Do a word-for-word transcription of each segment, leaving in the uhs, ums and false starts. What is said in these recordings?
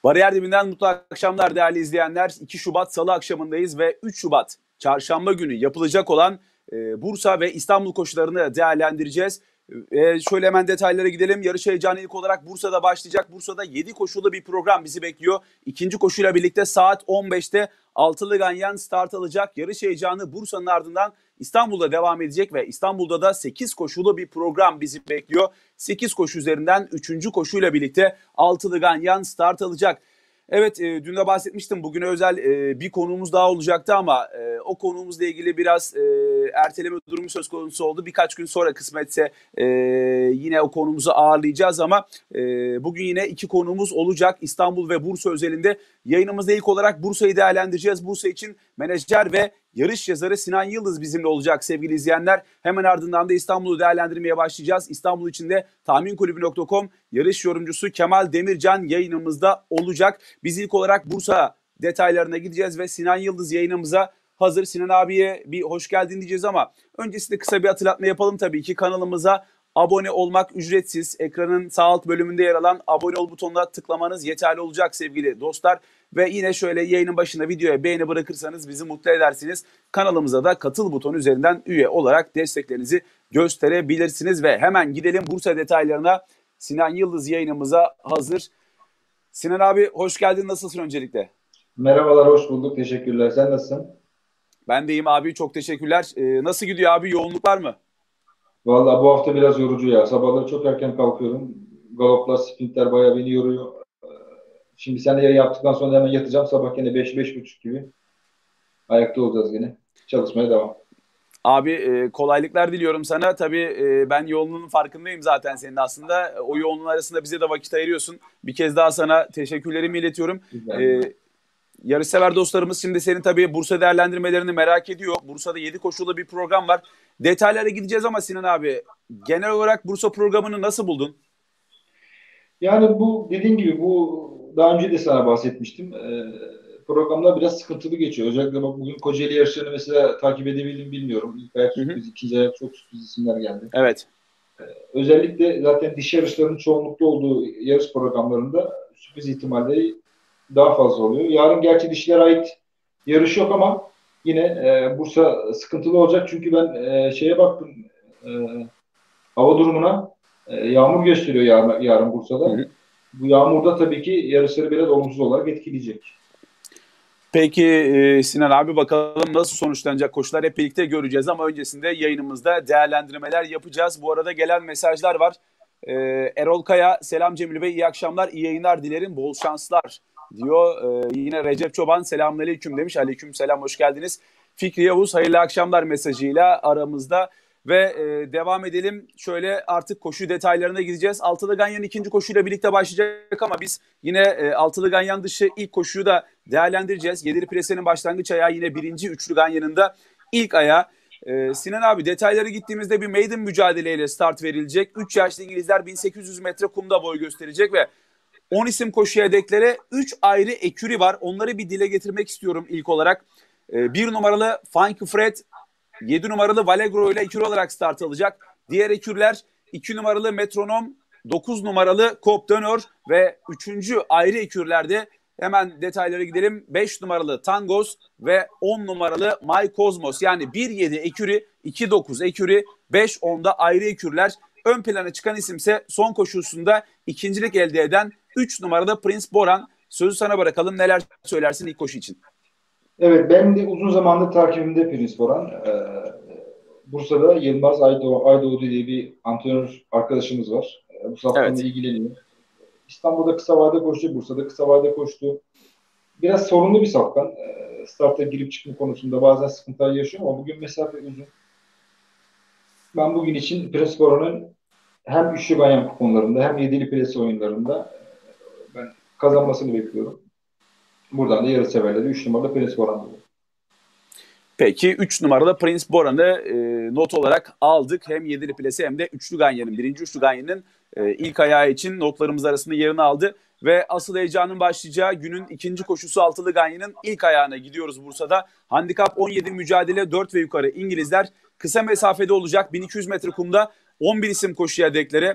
Bariyer dibinden mutlu akşamlar değerli izleyenler. iki Şubat Salı akşamındayız ve üç Şubat Çarşamba günü yapılacak olan e, Bursa ve İstanbul koşularını değerlendireceğiz. E, şöyle hemen detaylara gidelim. Yarış heyecanı ilk olarak Bursa'da başlayacak. Bursa'da yedi koşulu bir program bizi bekliyor. İkinci koşuyla birlikte saat on beşte Altılı Ganyan start alacak. Yarış heyecanı Bursa'nın ardından İstanbul'da devam edecek ve İstanbul'da da sekiz koşulu bir program bizi bekliyor. sekiz koşu üzerinden üçüncü koşuyla birlikte Altılı Ganyan start alacak. Evet, e, dün de bahsetmiştim. Bugüne özel e, bir konuğumuz daha olacaktı ama e, o konuğumuzla ilgili biraz e, erteleme durumu söz konusu oldu. Birkaç gün sonra kısmetse e, yine o konumuzu ağırlayacağız ama e, bugün yine iki konuğumuz olacak. İstanbul ve Bursa özelinde yayınımızda ilk olarak Bursa'yı değerlendireceğiz. Bursa için menajer ve yarış yazarı Sinan Yıldız bizimle olacak sevgili izleyenler. Hemen ardından da İstanbul'u değerlendirmeye başlayacağız. İstanbul için de tahmin kulübü nokta com yarış yorumcusu Kemal Demircan yayınımızda olacak. Biz ilk olarak Bursa detaylarına gideceğiz ve Sinan Yıldız yayınımıza hazır. Sinan abiye bir hoş geldin diyeceğiz ama öncesinde kısa bir hatırlatma yapalım tabii ki. Kanalımıza abone olmak ücretsiz. Ekranın sağ alt bölümünde yer alan abone ol butonuna tıklamanız yeterli olacak sevgili dostlar. Ve yine şöyle yayının başında videoya beğeni bırakırsanız bizi mutlu edersiniz. Kanalımıza da katıl butonu üzerinden üye olarak desteklerinizi gösterebilirsiniz. Ve hemen gidelim Bursa detaylarına. Sinan Yıldız yayınımıza hazır. Sinan abi hoş geldin. Nasılsın öncelikle? Merhabalar, hoş bulduk. Teşekkürler. Sen nasılsın? Ben de iyiyim abi. Çok teşekkürler. Ee, nasıl gidiyor abi? Yoğunluk var mı? Vallahi bu hafta biraz yorucu ya. Sabahları çok erken kalkıyorum. Galoplar, sprintler bayağı beni yoruyor. Ee, Şimdi seninle yayın yaptıktan sonra hemen yatacağım. Sabah yine beş beş buçuk gibi. Ayakta olacağız yine. Çalışmaya devam. Abi e, kolaylıklar diliyorum sana. Tabii e, ben yoğunluğunun farkındayım zaten senin aslında. O yoğunluğun arasında bize de vakit ayırıyorsun. Bir kez daha sana teşekkürlerimi iletiyorum. Güzel. E, Yarışsever dostlarımız şimdi senin tabii Bursa değerlendirmelerini merak ediyor. Bursa'da yedi koşulu bir program var. Detaylara gideceğiz ama Sinan abi genel olarak Bursa programını nasıl buldun? Yani bu dediğin gibi bu daha önce de sana bahsetmiştim. Ee, programlar biraz sıkıntılı geçiyor. Özellikle bak bugün Kocaeli yarışlarını mesela takip edebildim bilmiyorum. İlk ayak Hı hı. sürpriz, ikinci ayak çok sürpriz isimler geldi. Evet. Özellikle zaten dişi yarışların çoğunlukta olduğu yarış programlarında sürpriz ihtimalleri daha fazla oluyor. Yarın gerçi dişilere ait yarış yok ama yine e, Bursa sıkıntılı olacak. Çünkü ben e, şeye baktım e, hava durumuna e, yağmur gösteriyor yarın, yarın Hı Bursa'da. hı. Bu yağmur da tabii ki yarışları biraz olumsuz olarak etkileyecek. Peki e, Sinan abi bakalım nasıl sonuçlanacak koşular hep birlikte göreceğiz ama öncesinde yayınımızda değerlendirmeler yapacağız. Bu arada gelen mesajlar var. E, Erol Kaya, selam Cemil Bey, iyi akşamlar, iyi yayınlar dilerim, bol şanslar diyor. E, yine Recep Çoban, selamünaleyküm demiş. Aleyküm selam, hoş geldiniz. Fikri Yavuz, hayırlı akşamlar mesajıyla aramızda. Ve e, devam edelim. Şöyle artık koşu detaylarına gideceğiz. Altılı Ganyan ikinci koşuyla birlikte başlayacak ama biz yine e, Altılı Ganyan dışı ilk koşuyu da değerlendireceğiz. Yedili Prese'nin başlangıç ayağı yine birinci Üçlü Ganyan'ın da ilk ayağı. E, Sinan abi detaylara gittiğimizde bir maiden mücadeleyle start verilecek. üç yaşlı İngilizler bin sekiz yüz metre kumda boy gösterecek ve on isim koşu yedeklere üç ayrı eküri var. Onları bir dile getirmek istiyorum ilk olarak. E, bir numaralı Funky Fred, yedi numaralı Valegro ile ekür olarak start alacak. Diğer ekürler iki numaralı Metronom, dokuz numaralı Cop Dönör ve üçüncü ayrı ekürlerde hemen detaylara gidelim. beş numaralı Tangos ve on numaralı My Cosmos. Yani bir yedi eküri, iki dokuz eküri, beş onda ayrı ekürler. Ön plana çıkan isimse son koşusunda ikincilik elde eden üç numaralı Prince Boran. Sözü sana bırakalım. Neler söylersin ilk koşu için? Evet, ben de uzun zamandır takibimde Pirinç Boran. Ee, Bursa'da Yılmaz Aydo, Aydoğdu diye bir antrenör arkadaşımız var. Ee, bu safkanla Evet. ilgileniyor. İstanbul'da kısa vade koştu, Bursa'da kısa vade koştu. Biraz sorunlu bir safkan. Ee, starta girip çıkma konusunda bazen sıkıntılar yaşıyor ama bugün mesafe uzun. Ben bugün için Pirinç Boran'ın hem üçlü ganyan kuponlarında hem yedili pres oyunlarında e, ben kazanmasını bekliyorum. Buradan da yarı severleri üç numaralı Pirinç Boran diyor. Peki üç numaralı Prince Boran'ı e, not olarak aldık. Hem yedili plase hem de üçlü ganyanın, birinci üçlü ganyanın e, ilk ayağı için notlarımız arasında yerini aldı. Ve asıl heyecanın başlayacağı günün ikinci koşusu altılı ganyanın ilk ayağına gidiyoruz Bursa'da. Handikap on yedi mücadele dört ve yukarı İngilizler kısa mesafede olacak. bin iki yüz metre kumda on bir isim koşuya deklare.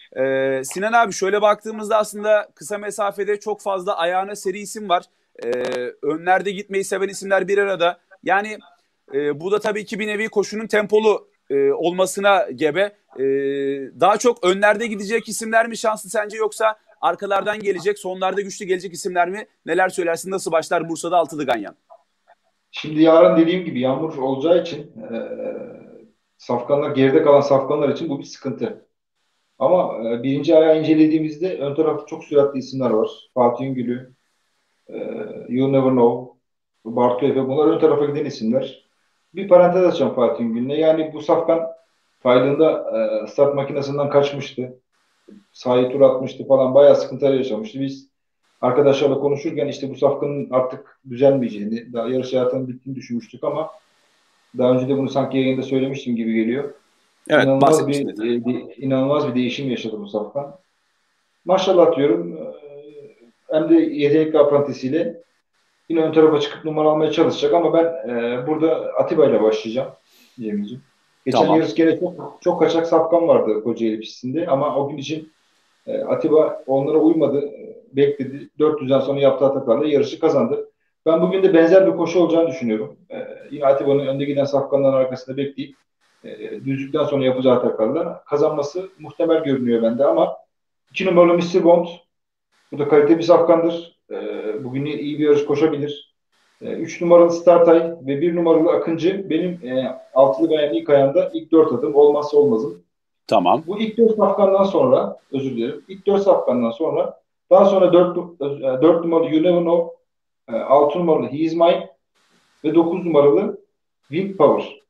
Ee, Sinan abi şöyle baktığımızda aslında kısa mesafede çok fazla ayağına seri isim var. Ee, Önlerde gitmeyi seven isimler bir arada. Yani e, bu da tabii ki bir nevi koşunun tempolu e, olmasına gebe. E, Daha çok önlerde gidecek isimler mi şanslı sence, yoksa arkalardan gelecek, sonlarda güçlü gelecek isimler mi? Neler söylersin? Nasıl başlar Bursa'da Altılı Ganyan? Şimdi yarın dediğim gibi yağmur olacağı için e, safkanlar geride kalan safkanlar için bu bir sıkıntı. Ama e, birinci ayağı incelediğimizde ön tarafta çok süratli isimler var. Fatih Üngül'ü, e, You Never Know, Bartu Efe, bunlar ön tarafa giden isimler. Bir parantez açacağım Fatih Üngül'le. Yani bu safkan Tayland'da e, start makinesinden kaçmıştı. Sahayı tur atmıştı falan. Bayağı sıkıntılar yaşamıştı. Biz arkadaşlarla konuşurken işte bu safkanın artık düzelmeyeceğini, daha yarış hayatının bittiğini düşünmüştük ama daha önce de bunu sanki yayında söylemiştim gibi geliyor. Evet, İnanılmaz bir, bahsetmiştin zaten. e, bir inanılmaz bir değişim yaşadı bu safkan. Maşallah diyorum. E, Hem de yetenekli aprantisiyle yine ön tarafa çıkıp numara almaya çalışacak ama ben e, burada Atiba ile başlayacağım Cemil'ciğim. Geçen Tamam. yarış gene çok, çok kaçak safkan vardı Kocaeli pistinde ama o gün için e, Atiba onlara uymadı. E, bekledi. dört yüzden sonra yaptığı hatalarla yarışı kazandı. Ben bugün de benzer bir koşu olacağını düşünüyorum. E, yine Atiba'nın önde giden safkanların arkasında bekleyip e, düzlükten sonra yapacağı hatalarla kazanması muhtemel görünüyor bende ama iki numaralı mister Bond bu da kalite bir safkandır. E, bugün iyi bir yarış koşabilir. E, üç numaralı Startay ve bir numaralı Akıncı benim e, altılı gayanın ilk ayağında ilk dört adım olmazsa olmazım. Tamam. Bu ilk dört safkandan sonra, özür dilerim, ilk dört safkandan sonra daha sonra dört, dört numaralı You Never Know, altı numaralı He Is Mine ve dokuz numaralı Wind Power.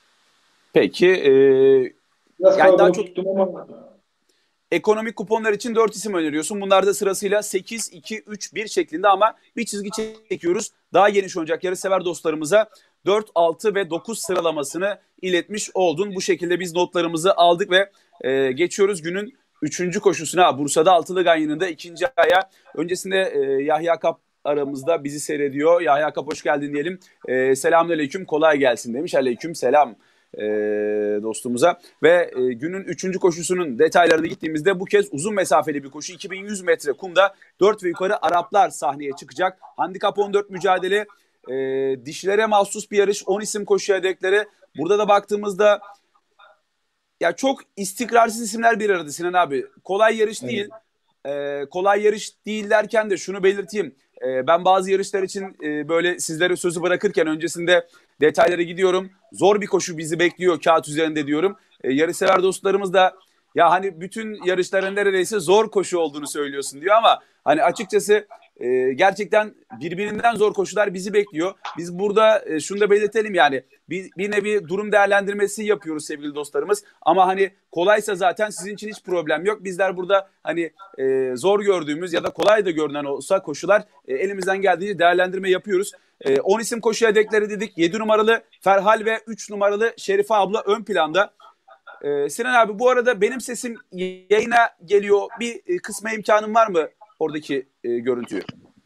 Peki e, Biraz yani daha kalabalık çok tuttum ama ekonomik kuponlar için dört isim öneriyorsun. Bunlar da sırasıyla sekiz, iki, üç, bir şeklinde ama bir çizgi çekiyoruz. Daha geniş oynayacak yarışsever dostlarımıza dört, altı ve dokuz sıralamasını iletmiş oldun. Bu şekilde biz notlarımızı aldık ve e, geçiyoruz günün üçüncü koşusuna. Bursa'da Altılı Ganyan'ın da ikinci aya. Öncesinde e, Yahya Kap aramızda bizi seyrediyor. Yahya Kap hoş geldin diyelim. E, Selamünaleyküm, kolay gelsin demiş. Aleyküm selam e, dostumuza. Ve e, günün üçüncü koşusunun detaylarına gittiğimizde bu kez uzun mesafeli bir koşu. iki bin yüz metre kumda dört ve yukarı Araplar sahneye çıkacak. Handikap on dört mücadele. E, Dişilere mahsus bir yarış. on isim koşu hedekleri. Burada da baktığımızda ya çok istikrarsız isimler bir arada Sinan abi. Kolay yarış evet. değil. Ee, kolay yarış değil derken de şunu belirteyim. Ee, ben bazı yarışlar için e, böyle sizlere sözü bırakırken öncesinde detaylara gidiyorum. Zor bir koşu bizi bekliyor kağıt üzerinde diyorum. Ee, yarışsever dostlarımız da ya hani bütün yarışların neredeyse zor koşu olduğunu söylüyorsun diyor ama hani açıkçası e, gerçekten birbirinden zor koşular bizi bekliyor. Biz burada e, şunu da belirtelim yani bir, bir nevi durum değerlendirmesi yapıyoruz sevgili dostlarımız. Ama hani kolaysa zaten sizin için hiç problem yok. Bizler burada hani e, zor gördüğümüz ya da kolay da görünen olsa koşular e, elimizden geldiğince değerlendirme yapıyoruz. E, on isim koşu hedekleri dedik. yedi numaralı Ferhal ve üç numaralı Şerife abla ön planda. E, Sinan abi bu arada benim sesim yayına geliyor. Bir e, kısma imkanım var mı oradaki e, görüntüyü?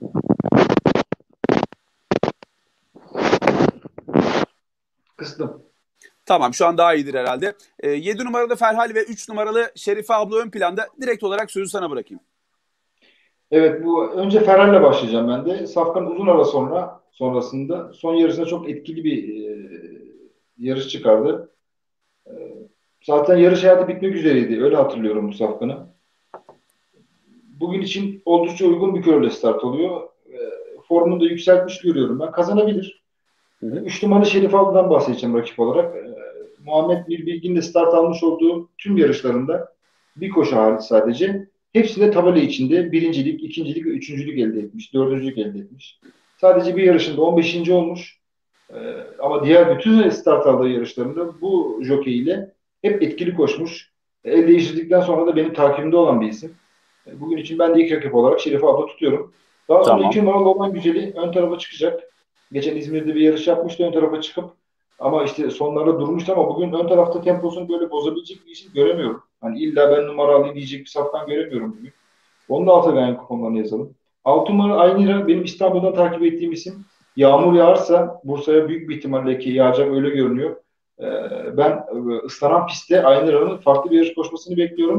Kıstım. Tamam şu an daha iyidir herhalde. E, yedi numaralı Ferhal ve üç numaralı Şerife abla ön planda. Direkt olarak sözü sana bırakayım. Evet, bu önce Ferrer'le başlayacağım ben de. Safkan uzun ara sonra sonrasında son yarısında çok etkili bir e, yarış çıkardı. E, Zaten yarış hayatı bitmek üzereydi. Öyle hatırlıyorum bu Safkan'ı. Bugün için oldukça uygun bir körle start oluyor. E, formunu da yükseltmiş görüyorum ben. Kazanabilir. Hı hı. Üç numaralı Şerif Aldı'dan bahsedeceğim rakip olarak. E, Muhammed Bilbilgin'de start almış olduğu tüm yarışlarında bir koşu hariç sadece. Hepsinde tabela içinde birincilik, ikincilik ve üçüncülük elde etmiş. Dördüncülük elde etmiş. Sadece bir yarışında on beşinci olmuş. E, ama diğer bütün start aldığı yarışlarında bu jokey ile hep etkili koşmuş. El değiştirdikten sonra da benim takibimde olan bir isim. E, Bugün için ben de ilk rakip olarak Şerif abla tutuyorum. Daha sonra Tamam. iki numaralı olan güzeli ön tarafa çıkacak. Geçen İzmir'de bir yarış yapmıştı ön tarafa çıkıp ama işte sonlarda durmuştu ama bugün ön tarafta temposunu böyle bozabilecek bir isim göremiyorum. Hani illa ben numara alayım diyecek bir saftan göremiyorum bugün. Onu da alta gayen kuponlarına yazalım. Altı numara Aynira benim İstanbul'dan takip ettiğim isim. Yağmur yağarsa Bursa'ya büyük bir ihtimalle ki yağacak öyle görünüyor. Ee, ben e, ıslanan pistte Aynira'nın farklı bir yarış koşmasını bekliyorum.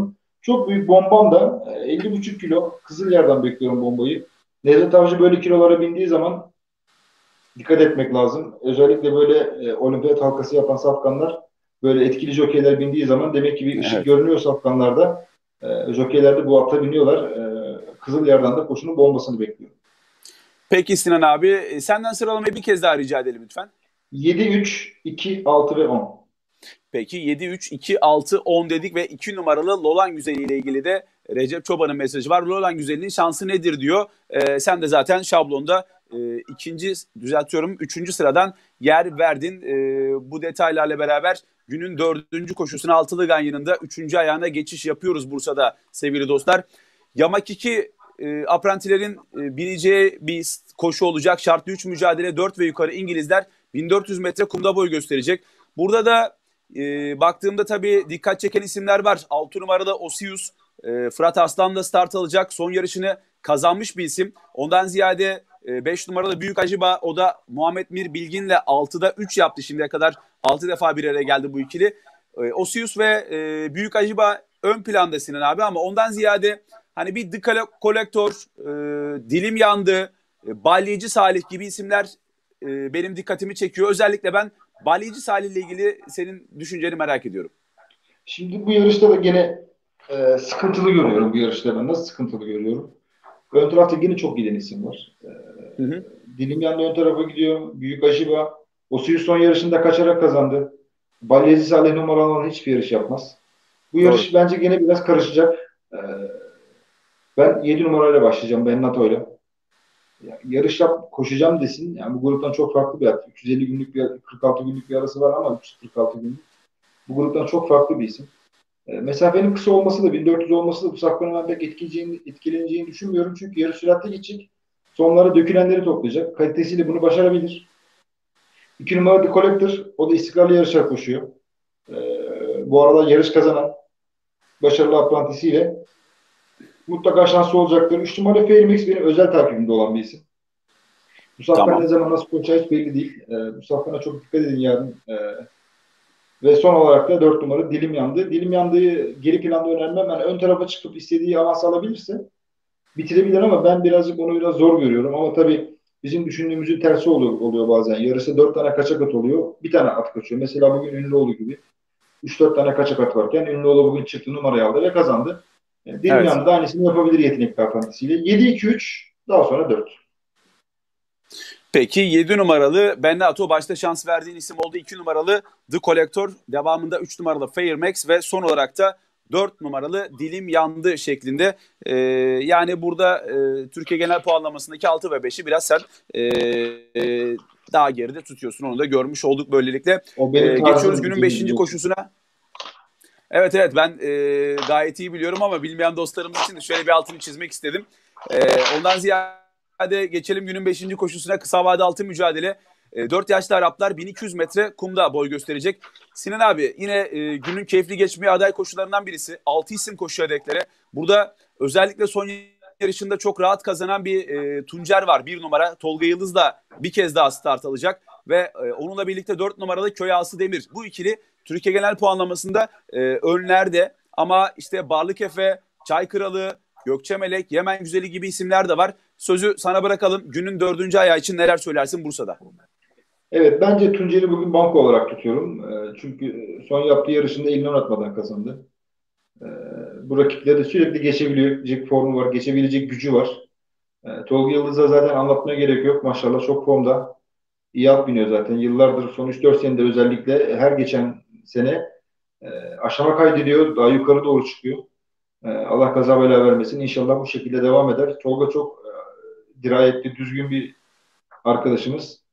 Çok büyük bombam da e, elli buçuk kilo. Kızılyer'den bekliyorum bombayı. Nevzat Avcı böyle kilolara bindiği zaman dikkat etmek lazım. Özellikle böyle e, olimpiyat halkası yapan safkanlar böyle etkili jokeyler bindiği zaman demek ki bir ışık Evet. görünüyor safkanlarda. E, jokeyler de bu ata biniyorlar. E, Kızılyer'den de koşunun bombasını bekliyor. Peki Sinan abi, e, senden sıralamayı bir kez daha rica edelim lütfen. yedi, üç, iki, altı ve on. Peki yedi, üç, iki, altı, on dedik ve iki numaralı Lolan Güzeli ile ilgili de Recep Çoban'ın mesajı var. Lolan Güzeli'nin şansı nedir diyor. Ee, sen de zaten şablonda e, ikinci, düzeltiyorum, üçüncü sıradan yer verdin. E, bu detaylarla beraber günün dördüncü koşusuna altılı ganyanında üçüncü ayağına geçiş yapıyoruz Bursa'da sevgili dostlar. Yamak iki e, aprantilerin e, bineceği bir koşu olacak. Şartlı üç mücadele, dört ve yukarı İngilizler bin dört yüz metre kumda boy gösterecek. Burada da e, baktığımda tabii dikkat çeken isimler var. altı numaralı Osius, e, Fırat Aslan da start alacak. Son yarışını kazanmış bir isim. Ondan ziyade beş numaralı Büyük Acıba, o da Muhammed Mir Bilgin'le altıda üç yaptı şimdiye kadar. altı defa bir araya geldi bu ikili. E, Osius ve e, Büyük Acıba ön planda Sinan abi, ama ondan ziyade hani bir The Collector, e, Dilim Yandı, e, Balyeci Salih gibi isimler e, benim dikkatimi çekiyor. Özellikle ben Balyeci Salih ile ilgili senin düşünceni merak ediyorum. Şimdi bu yarışta da gene e, sıkıntılı görüyorum bu yarışta ben. Nasıl sıkıntılı görüyorum? Ön tarafta yine çok giden isim var. E, Hı hı. Dilim yanında ön tarafa gidiyor. Büyük Aşiba. Osiris son yarışında kaçarak kazandı. Balyezi Salih numaralı hiçbir yarış yapmaz. Bu Doğru. yarış bence gene biraz karışacak. E, ben yedi numarayla başlayacağım. Ben NATO'yla. Ya, yarış yap, koşacağım desin. Yani bu gruptan çok farklı bir at. üç yüz elli günlük bir, kırk altı günlük bir arası var ama üç yüz kırk altı günlük. Bu gruptan çok farklı bir isim. E, mesafenin kısa olması da bin dört yüz olması da bu safkanın ben pek etkileyeceğini, etkileneceğini düşünmüyorum. Çünkü yarı süratle gidecek. Sonlara dökülenleri toplayacak. Kalitesiyle bunu başarabilir. İki numara The Collector. O da istikrarlı yarışlar koşuyor. E, bu arada yarış kazanan başarılı aprantisiyle mutlaka şansı olacaktır. Üç numara Fairmix benim özel takibimde olan bir isim. Bu safkan Tamam. ne zaman nasıl koşacağı hiç belli değil. E, bu safkana çok dikkat edin yarın. E, Ve son olarak da dört numara Dilim Yandı. Dilim Yandı'yı geri planda önermem. Yani ön tarafa çıkıp istediği avans alabilirse bitirebilir ama ben birazcık onu biraz zor görüyorum. Ama tabii bizim düşündüğümüzün tersi oluyor, oluyor bazen. Yarısı dört tane kaçak at oluyor. Bir tane at kaçıyor. Mesela bugün Ünlüoğlu gibi. Üç dört tane kaçak at varken Ünlüoğlu bugün çıktı, numarayı aldı ve kazandı. Yani Dilim Evet. Yandı da aynısını yapabilir yetenekli aprantisiyle. yedi iki üç daha sonra dört. Peki yedi numaralı Bendato, başta şans verdiğin isim oldu. iki numaralı The Collector, devamında üç numaralı Fairmax ve son olarak da dört numaralı Dilim Yandı şeklinde. Ee, yani burada e, Türkiye genel puanlamasındaki altı ve beşi biraz sen e, e, daha geride tutuyorsun. Onu da görmüş olduk böylelikle. O benim Ee, geçiyoruz tarzım günün bizim beşinci biliyorsun. koşusuna. Evet evet, ben e, gayet iyi biliyorum ama bilmeyen dostlarımız için de şöyle bir altını çizmek istedim. E, ondan ziyade geçelim günün beşinci koşusuna. Kısa vade altı mücadele. E, dört yaşlı Araplar bin iki yüz metre kumda boy gösterecek. Sinan abi, yine e, günün keyifli geçmeye aday koşularından birisi. altı isim koşuyor hedeklere. Burada özellikle son yarışında çok rahat kazanan bir e, Tuncer var. Bir numara Tolga Yıldız da bir kez daha start alacak. Ve e, onunla birlikte dört numaralı Köy Ağası Demir. Bu ikili Türkiye genel puanlamasında e, önlerde, ama işte Barlık Efe, Çay Kralı, Gökçe Melek, Yemen Güzeli gibi isimler de var. Sözü sana bırakalım. Günün dördüncü ayağı için neler söylersin Bursa'da? Evet, bence Tuncer'i bugün banko olarak tutuyorum. E, çünkü son yaptığı yarışında elini oynatmadan kazandı. E, bu rakipleri de sürekli geçebilecek formu var, geçebilecek gücü var. E, Tolga Yıldız'a zaten anlatmaya gerek yok. Maşallah çok formda. İyi at biniyor zaten. Yıllardır son üç dört senede özellikle her geçen sene e, aşama kaydediyor. Daha yukarı doğru çıkıyor. E, Allah kaza bela vermesin. İnşallah bu şekilde devam eder. Tolga çok e, dirayetli, düzgün bir arkadaşımız.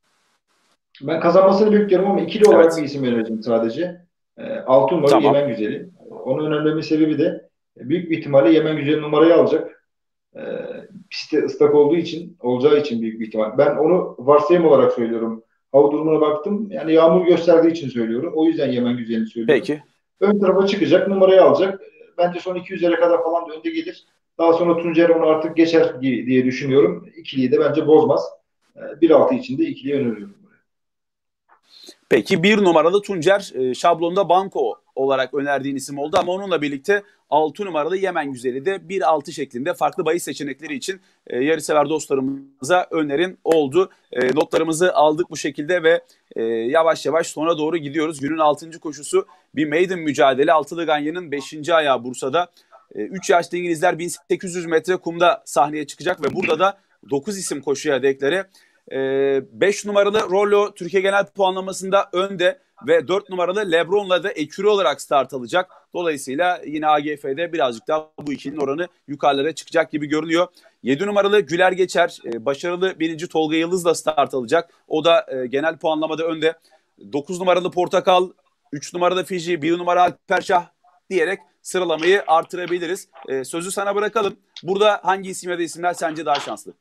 Ben kazanmasını bekliyorum ama ikili olarak bir Evet. isim önereceğim sadece. E, altı numara Tamam. Yemen Güzeli. Onu önermemin sebebi de e, büyük bir ihtimalle Yemen Güzeli numarayı alacak. E, pistte ıslak olduğu için, olacağı için büyük bir ihtimal. Ben onu varsayım olarak söylüyorum. Hava durumuna baktım. Yani yağmur gösterdiği için söylüyorum. O yüzden Yemen Güzeli'ni söylüyorum. Peki. Ön tarafa çıkacak, numarayı alacak. Bence son iki yüzlere kadar falan da önde gelir. Daha sonra Tuncer onu artık geçer diye düşünüyorum. İkiliyi de bence bozmaz. E, bir altı için de ikiliyi öneriyorum. Peki bir numaralı Tuncer e, şablonda banko olarak önerdiğin isim oldu ama onunla birlikte altı numaralı Yemen Güzeli de bir altı şeklinde farklı bahis seçenekleri için e, yarışsever dostlarımıza önerin oldu. E, notlarımızı aldık bu şekilde ve e, yavaş yavaş sona doğru gidiyoruz. Günün altıncı koşusu bir maiden mücadele. Altılı Ganyan'ın beşinci ayağı Bursa'da. üç yaşlı İngilizler bin sekiz yüz metre kumda sahneye çıkacak ve burada da dokuz isim koşuya deklare. beş numaralı Rollo Türkiye genel puanlamasında önde ve dört numaralı Lebron'la da ekürü olarak start alacak. Dolayısıyla yine A G F'de birazcık daha bu ikilinin oranı yukarılara çıkacak gibi görünüyor. yedi numaralı Güler Geçer, başarılı birinci Tolga Yıldız'la start alacak. O da genel puanlamada önde. dokuz numaralı Portakal, üç numaralı Fiji, bir numara Alperşah diyerek sıralamayı artırabiliriz. Sözü sana bırakalım. Burada hangi isim ya da isimler sence daha şanslı?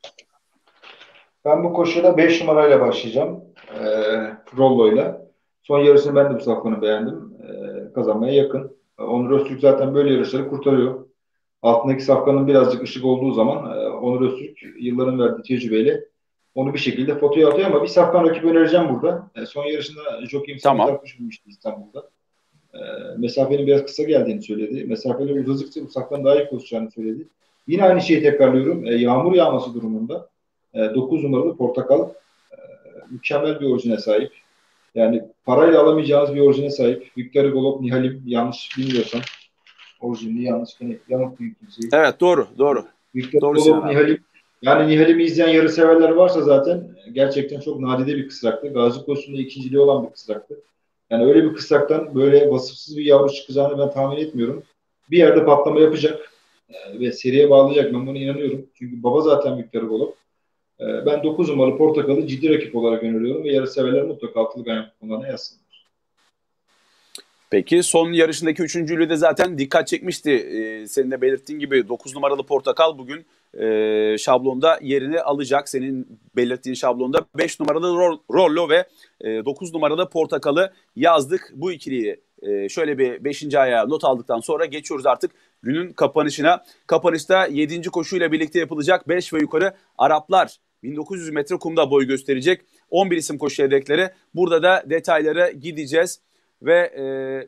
Ben bu koşuda beş numarayla başlayacağım. E, Rollo'yla. Son yarısını ben de bu safkanı beğendim. E, kazanmaya yakın. Onur Öztürk zaten böyle yarışları kurtarıyor. Altındaki safkanın birazcık ışık olduğu zaman e, Onur Öztürk yılların verdiği tecrübeyle onu bir şekilde fotoya atıyor ama bir safkan rakip önereceğim burada. E, son yarışında Jockey'im Tamam. Samet Akkuş binmişti İstanbul'da. E, mesafenin biraz kısa geldiğini söyledi. Mesafeli uzadıkça bu safkan daha iyi koşacağını söyledi. Yine aynı şeyi tekrarlıyorum. E, yağmur yağması durumunda e, dokuz numaralı Portakal e, mükemmel bir orijine sahip. Yani parayla alamayacağınız bir orijine sahip. Victor Golop, Nihalim yanlış bilmiyorsam orijinali yanlış hani yanıt büyük kimseyi. Evet doğru doğru. Victor Doğru Golop, Sinan abi. Nihalim. Yani Nihalim'i izleyen yarı severler varsa zaten gerçekten çok nadide bir kısraktı. Gazi Koçu'nda ikinciliği olan bir kısraktı. Yani öyle bir kısraktan böyle vasıfsız bir yavru çıkacağını ben tahmin etmiyorum. Bir yerde patlama yapacak e, ve seriye bağlayacak. Ben buna inanıyorum. Çünkü baba zaten Victor Golop. E, ben dokuz numaralı Portakal'ı ciddi rakip olarak öneriyorum ve yarı severler mutlaka altılı ganyan kuponlarına yazsınlar. Peki son yarışındaki üçüncülüğü de zaten dikkat çekmişti. Ee, senin de belirttiğin gibi dokuz numaralı Portakal bugün e, şablonda yerini alacak. Senin belirttiğin şablonda beş numaralı Rollo ve e, dokuz numaralı Portakal'ı yazdık. Bu ikiliyi e, şöyle bir beşinci aya not aldıktan sonra geçiyoruz artık günün kapanışına. Kapanışta yedinci koşuyla birlikte yapılacak beş ve yukarı Araplar bin dokuz yüz metre kumda boy gösterecek. on bir isim koşu hedefleri. Burada da detaylara gideceğiz. Ve e,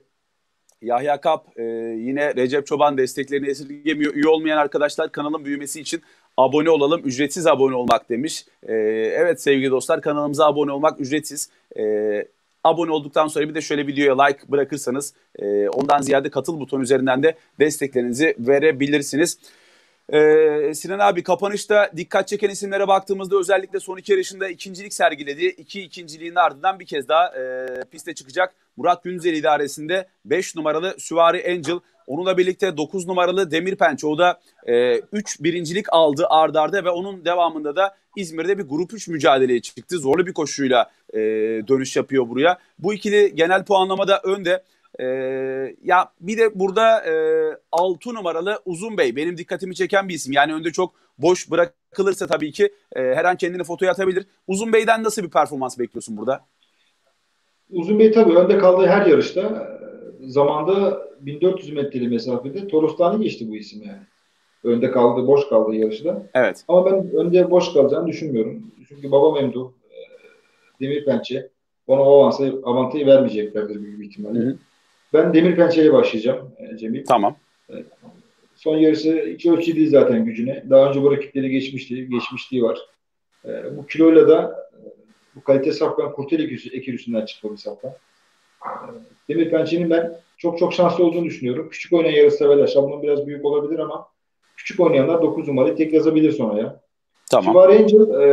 Yahya Kap e, yine Recep Çoban desteklerini esirgemiyor. Üye olmayan arkadaşlar kanalın büyümesi için abone olalım. Ücretsiz abone olmak demiş. E, evet sevgili dostlar kanalımıza abone olmak ücretsiz. E, abone olduktan sonra bir de şöyle videoya like bırakırsanız e, ondan ziyade katıl butonu üzerinden de desteklerinizi verebilirsiniz. Ee, Sinan abi kapanışta dikkat çeken isimlere baktığımızda özellikle son iki yarışında ikincilik sergiledi. İki ikinciliğin ardından bir kez daha e, piste çıkacak. Murat Günzel idaresinde beş numaralı Süvari Angel. Onunla birlikte dokuz numaralı Demir Pençe. O da üç e, birincilik aldı ard arda ve onun devamında da İzmir'de bir grup üç mücadeleye çıktı. Zorlu bir koşuyla e, dönüş yapıyor buraya. Bu ikili genel puanlamada önde. Ee, ya bir de burada e, altı numaralı Uzun Bey benim dikkatimi çeken bir isim. Yani önde çok boş bırakılırsa tabii ki e, her an kendini fotoya atabilir. Uzun Bey'den nasıl bir performans bekliyorsun burada? Uzun Bey tabii önde kaldığı her yarışta e, zamanda bin dört yüz metreli mesafede Toros'tan geçti bu isim yani. Önde kaldığı, boş kaldığı yarışta. Evet. Ama ben önde boş kalacağını düşünmüyorum. Çünkü baba Memduh, e, Demir Pençe ona o avansı, avantajı vermeyeceklerdir büyük bir ihtimalle. Hı hı. Ben Demir Pençe'ye başlayacağım e, Cemil. Tamam. E, son yarışı iki ölçü değil zaten gücüne. Daha önce bu rakipleri geçmişti, geçmişliği var. E, bu kiloyla da e, bu kalite safkan Kurtel ekürüsünden çıktı bir safkan. E, Demir Pençe'nin ben çok çok şanslı olduğunu düşünüyorum. Küçük oynayan yarış severler. Şablon biraz büyük olabilir ama küçük oynayanlar dokuz numarayı tek yazabilir sonra ya. Tamam. Süvari Angel e,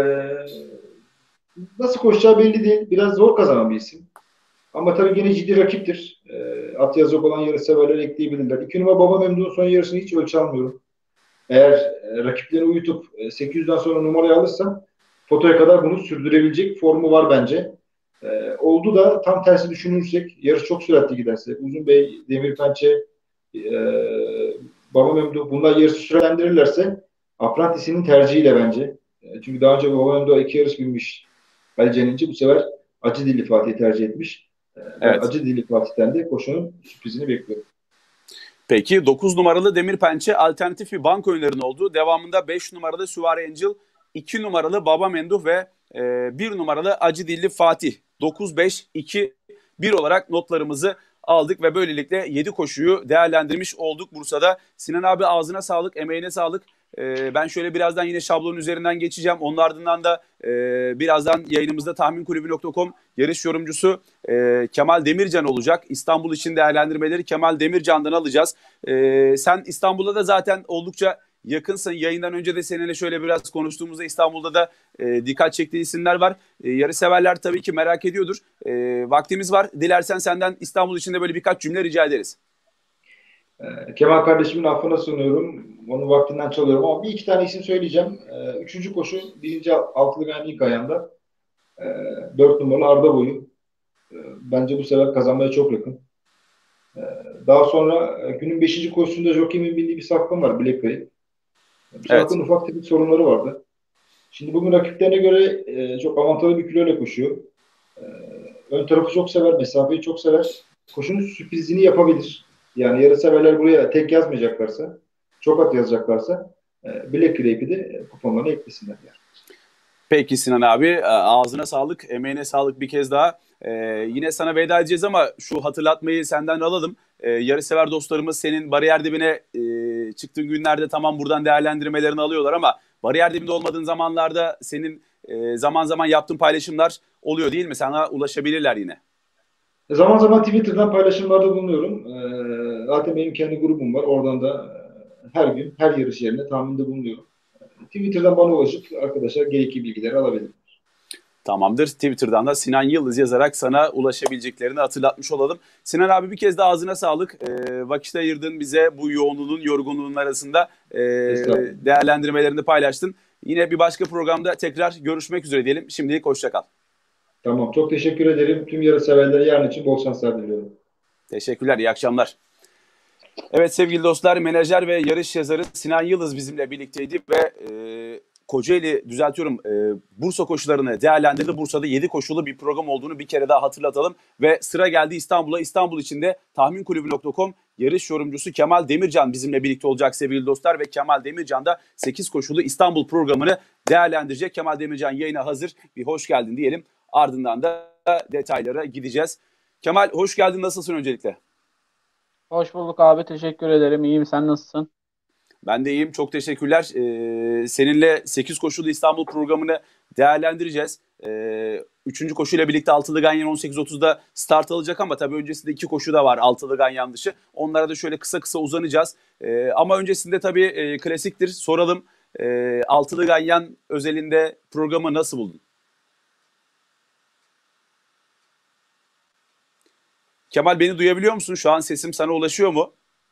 nasıl koşacağı belli değil. Biraz zor kazanan bir isim. Ama tabii yine ciddi rakiptir. E, at yazacak olan yarış severler ekleyebilirler. İki numara Baba Memnun'un son yarısını hiç ölçü almıyorum. Eğer e, rakipleri uyutup e, sekiz yüzden sonra numarayı alırsa fotoya kadar bunu sürdürebilecek formu var bence. E, oldu da tam tersi düşünürsek yarış çok süratli giderse Uzun Bey, Demir Pençe, e, Baba Memdu bunlar yarışı sürelendirirlerse Apprentice'nin tercihiyle bence. E, çünkü daha önce Baba Memdu iki yarış binmiş Ali Ceninci bu sefer Acı Dilli Fatih'i tercih etmiş. E, ben evet. Acı Dilli Fatih'ten de koşunun sürprizini bekliyorum. Peki dokuz numaralı Demir Pençe alternatif bir banko önerin oldu. Devamında beş numaralı Süvari Angel, iki numaralı Baba Memduh ve e, bir numaralı Acı Dilli Fatih. dokuz beş iki bir olarak notlarımızı aldık ve böylelikle yedi koşuyu değerlendirmiş olduk Bursa'da. Sinan abi ağzına sağlık, emeğine sağlık. Ee, ben şöyle birazdan yine şablonun üzerinden geçeceğim. Onun ardından da e, birazdan yayınımızda tahmin kulübü nokta com yarış yorumcusu e, Kemal Demircan olacak. İstanbul için değerlendirmeleri Kemal Demircan'dan alacağız. E, sen İstanbul'da da zaten oldukça yakınsın. Yayından önce de seninle şöyle biraz konuştuğumuzda İstanbul'da da e, dikkat çektiği isimler var. E, yarı severler tabii ki merak ediyordur. E, vaktimiz var. Dilersen senden İstanbul için de böyle birkaç cümle rica ederiz. Ee, Kemal kardeşimin affına sığınıyorum. Onun vaktinden çalıyorum ama bir iki tane isim söyleyeceğim. Ee, üçüncü koşu birinci altılı ganyanın ilk ayağında. Ee, dört numaralı Arda Boyu. Ee, bence bu sefer kazanmaya çok yakın. Ee, daha sonra e, günün beşinci koşusunda Jockey'min bindiği bir safkan var. Blackberry. Bu Evet. safkanın ufak tefek sorunları vardı. Şimdi bugün rakiplerine göre e, çok avantajlı bir kiloyla koşuyor. Ee, ön tarafı çok sever, mesafeyi çok sever. Koşunun sürprizini yapabilir. Yani yarı severler buraya tek yazmayacaklarsa, çok at yazacaklarsa e, Black Grape'i de kuponlarına eklesinler. Yani. Peki Sinan abi, ağzına sağlık, emeğine sağlık bir kez daha. Ee, yine sana veda edeceğiz ama şu hatırlatmayı senden alalım. Ee, yarışsever dostlarımız senin bariyer dibine e, çıktığın günlerde tamam buradan değerlendirmelerini alıyorlar ama bariyer dibinde olmadığın zamanlarda senin e, zaman zaman yaptığın paylaşımlar oluyor değil mi? Sana ulaşabilirler yine. E, zaman zaman Twitter'dan paylaşımlarda bulunuyorum. E, zaten benim kendi grubum var. Oradan da e, her gün her yarış yerine tahminde bulunuyorum. Twitter'dan bana ulaşıp arkadaşlar gerekli bilgileri alabilir. Tamamdır. Twitter'dan da Sinan Yıldız yazarak sana ulaşabileceklerini hatırlatmış olalım. Sinan abi bir kez daha ağzına sağlık. E, vakit ayırdın bize bu yoğunluğun, yorgunluğun arasında e, değerlendirmelerini paylaştın. Yine bir başka programda tekrar görüşmek üzere diyelim. Şimdilik hoşça kal. Tamam. Çok teşekkür ederim. Tüm yarış severlere yarın için bol şanslar diliyorum. Teşekkürler. İyi akşamlar. Evet sevgili dostlar, menajer ve yarış yazarı Sinan Yıldız bizimle birlikteydi ve e, Kocaeli, düzeltiyorum, e, Bursa koşularını değerlendirdi. Bursa'da yedi koşulu bir program olduğunu bir kere daha hatırlatalım. Ve sıra geldi İstanbul'a. İstanbul için de tahmin kulübü nokta com yarış yorumcusu Kemal Demircan bizimle birlikte olacak sevgili dostlar. Ve Kemal Demircan da sekiz koşulu İstanbul programını değerlendirecek. Kemal Demircan yayına hazır. Bir hoş geldin diyelim. Ardından da detaylara gideceğiz. Kemal hoş geldin. Nasılsın öncelikle? Hoş bulduk abi. Teşekkür ederim. İyiyim. Sen nasılsın? Ben de iyiyim. Çok teşekkürler. Ee, seninle sekiz koşulu İstanbul programını değerlendireceğiz. Ee, üçüncü koşuyla birlikte Altılı Ganyan on sekiz otuzda start alacak ama tabii öncesinde iki koşu da var Altılı Ganyan dışı. Onlara da şöyle kısa kısa uzanacağız. Ee, ama öncesinde tabii e, klasiktir. Soralım. E, Altılı Ganyan özelinde programı nasıl buldun? Kemal beni duyabiliyor musun? Şu an sesim sana ulaşıyor mu?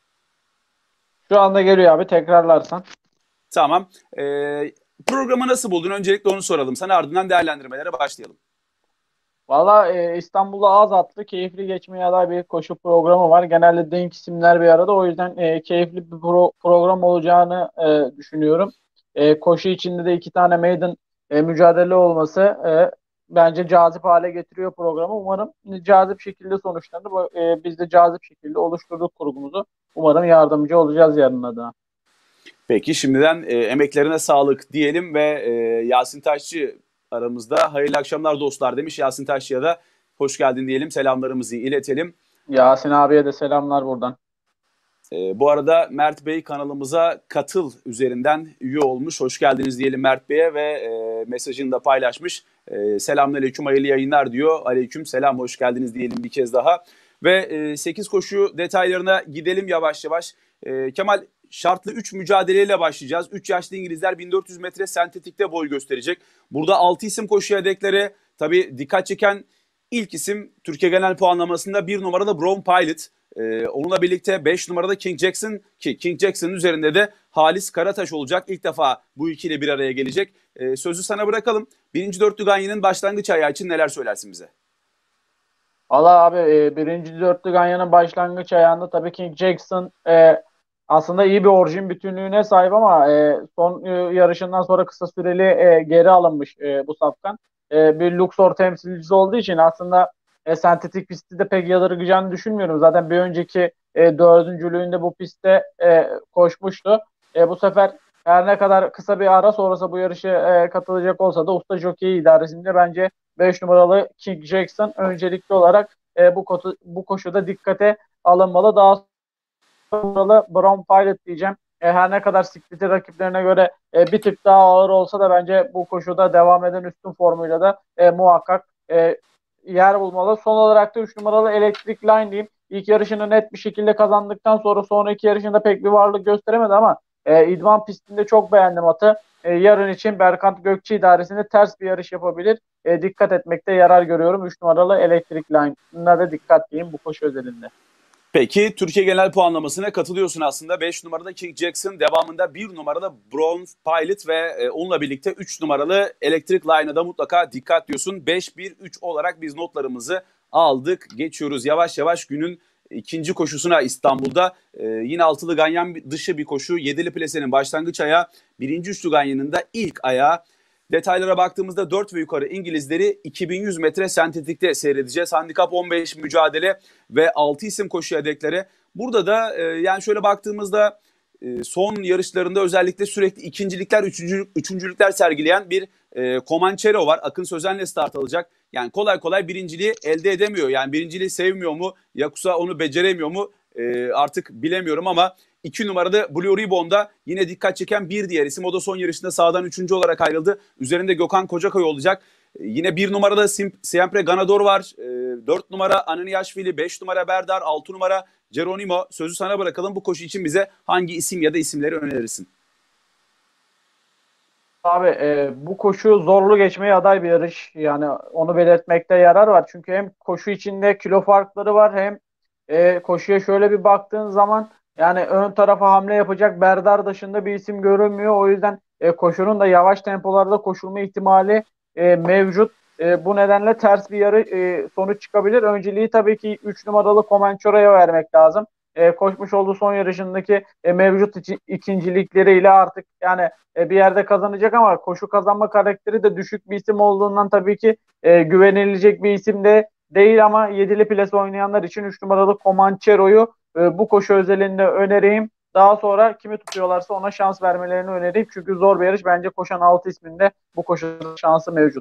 Şu anda geliyor abi. Tekrarlarsan. Tamam. Ee, programı nasıl buldun? Öncelikle onu soralım. Sana ardından değerlendirmelere başlayalım. Valla e, İstanbul'da az atlı, keyifli geçmeye aday bir koşu programı var. Genelde denk isimler bir arada. O yüzden e, keyifli bir pro- program olacağını e, düşünüyorum. E, koşu içinde de iki tane maiden e, mücadele olması e, bence cazip hale getiriyor programı. Umarım cazip şekilde sonuçlanır. Bu, E, biz de cazip şekilde oluşturduk kurgumuzu. Umarım yardımcı olacağız yarın adına. Peki şimdiden e, emeklerine sağlık diyelim ve e, Yasin Taşçı aramızda. Hayırlı akşamlar dostlar demiş. Yasin Taşçı'ya da hoş geldin diyelim. Selamlarımızı iletelim. Yasin abiye de selamlar buradan. E, bu arada Mert Bey kanalımıza katıl üzerinden üye olmuş. Hoş geldiniz diyelim Mert Bey'e ve e, mesajını da paylaşmış. E, Selamünaleyküm, hayırlı yayınlar diyor. Aleyküm selam, hoş geldiniz diyelim bir kez daha. Ve e, sekiz koşu detaylarına gidelim yavaş yavaş. E, Kemal, şartlı üç mücadeleyle başlayacağız. üç yaşlı İngilizler bin dört yüz metre sentetikte boy gösterecek. Burada altı isim koşuya deklare. Tabii dikkat çeken ilk isim Türkiye genel puanlamasında bir numarada Brown Pilot. Ee, onunla birlikte beş numarada King Jackson, ki King Jackson'ın üzerinde de Halis Karataş olacak. İlk defa bu ikili bir araya gelecek. Ee, sözü sana bırakalım. Birinci dörtlü Ganyan'ın başlangıç ayağı için neler söylersin bize? Valla abi e, birinci dörtlü Ganyan'ın başlangıç ayağında tabii King Jackson e, aslında iyi bir orijin bütünlüğüne sahip ama e, son e, yarışından sonra kısa süreli e, geri alınmış e, bu safkan. E, bir Luxor temsilcisi olduğu için aslında e, sentetik pisti de pek yadırgayacağını düşünmüyorum. Zaten bir önceki e, dördüncülüğünde bu pistte e, koşmuştu. E, bu sefer her ne kadar kısa bir ara sonrası bu yarışa e, katılacak olsa da usta jockey idaresinde bence beş numaralı King Jackson öncelikli olarak e, bu, kotu, bu koşuda dikkate alınmalı. Daha sonra Brown Pilot diyeceğim. E, her ne kadar Split'i rakiplerine göre e, bir tık daha ağır olsa da bence bu koşuda devam eden üstün formuyla da e, muhakkak e, yer bulmalı. Son olarak da üç numaralı Electric Line diyeyim. İlk yarışını net bir şekilde kazandıktan sonra sonraki yarışında pek bir varlık gösteremedi ama e, idman pistinde çok beğendim atı. E, yarın için Berkant Gökçe idaresinde ters bir yarış yapabilir. E, dikkat etmekte yarar görüyorum. üç numaralı Electric Line'ına da dikkat diyeyim bu koşu özelinde. Peki Türkiye genel puanlamasına katılıyorsun aslında. beş numarada King Jackson, devamında bir numarada Brown Pilot ve e, onunla birlikte üç numaralı Electric Line'a da mutlaka dikkat diyorsun. beş bir üç olarak biz notlarımızı aldık. Geçiyoruz yavaş yavaş günün ikinci koşusuna İstanbul'da. E, yine altılı ganyan dışı bir koşu. Yedili plasenin başlangıç ayağı, birinci üçlü ganyanın da ilk ayağı. Detaylara baktığımızda dört ve yukarı İngilizleri iki bin yüz metre sentetikte seyredeceğiz. Handikap on beş mücadele ve altı isim koşu hedefleri. Burada da e, yani şöyle baktığımızda e, son yarışlarında özellikle sürekli ikincilikler, üçüncülük, üçüncülükler sergileyen bir e, Comanchero var. Akın Sözen'le start alacak. Yani kolay kolay birinciliği elde edemiyor. Yani birinciliği sevmiyor mu yoksa onu beceremiyor mu e, artık bilemiyorum ama iki numarada Blue Ribbon'da yine dikkat çeken bir diğer isim. O da son yarışında sağdan üçüncü olarak ayrıldı. Üzerinde Gökhan Kocakay olacak. Ee, yine bir numarada Siempre Ganador var. Ee, dört numara Ananiashvili, beş numara Berdar, altı numara Geronimo. Sözü sana bırakalım. Bu koşu için bize hangi isim ya da isimleri önerirsin? Abi e, bu koşu zorlu geçmeye aday bir yarış. Yani onu belirtmekte yarar var. Çünkü hem koşu içinde kilo farkları var hem e, koşuya şöyle bir baktığın zaman yani ön tarafa hamle yapacak Berdar dışında bir isim görünmüyor. O yüzden e, koşunun da yavaş tempolarda koşulma ihtimali e, mevcut. E, bu nedenle ters bir yarı e, sonuç çıkabilir. Önceliği tabii ki üç numaralı Comanchero'ya vermek lazım. E, koşmuş olduğu son yarışındaki e, mevcut içi, ikincilikleriyle artık yani e, bir yerde kazanacak ama koşu kazanma karakteri de düşük bir isim olduğundan tabii ki e, güvenilecek bir isim de değil ama yedili plase oynayanlar için üç numaralı Comanchero'yu e, bu koşu özelinde önereyim. Daha sonra kimi tutuyorlarsa ona şans vermelerini önereyim. Çünkü zor bir yarış. Bence koşan altı isminde bu koşuda şansı mevcut.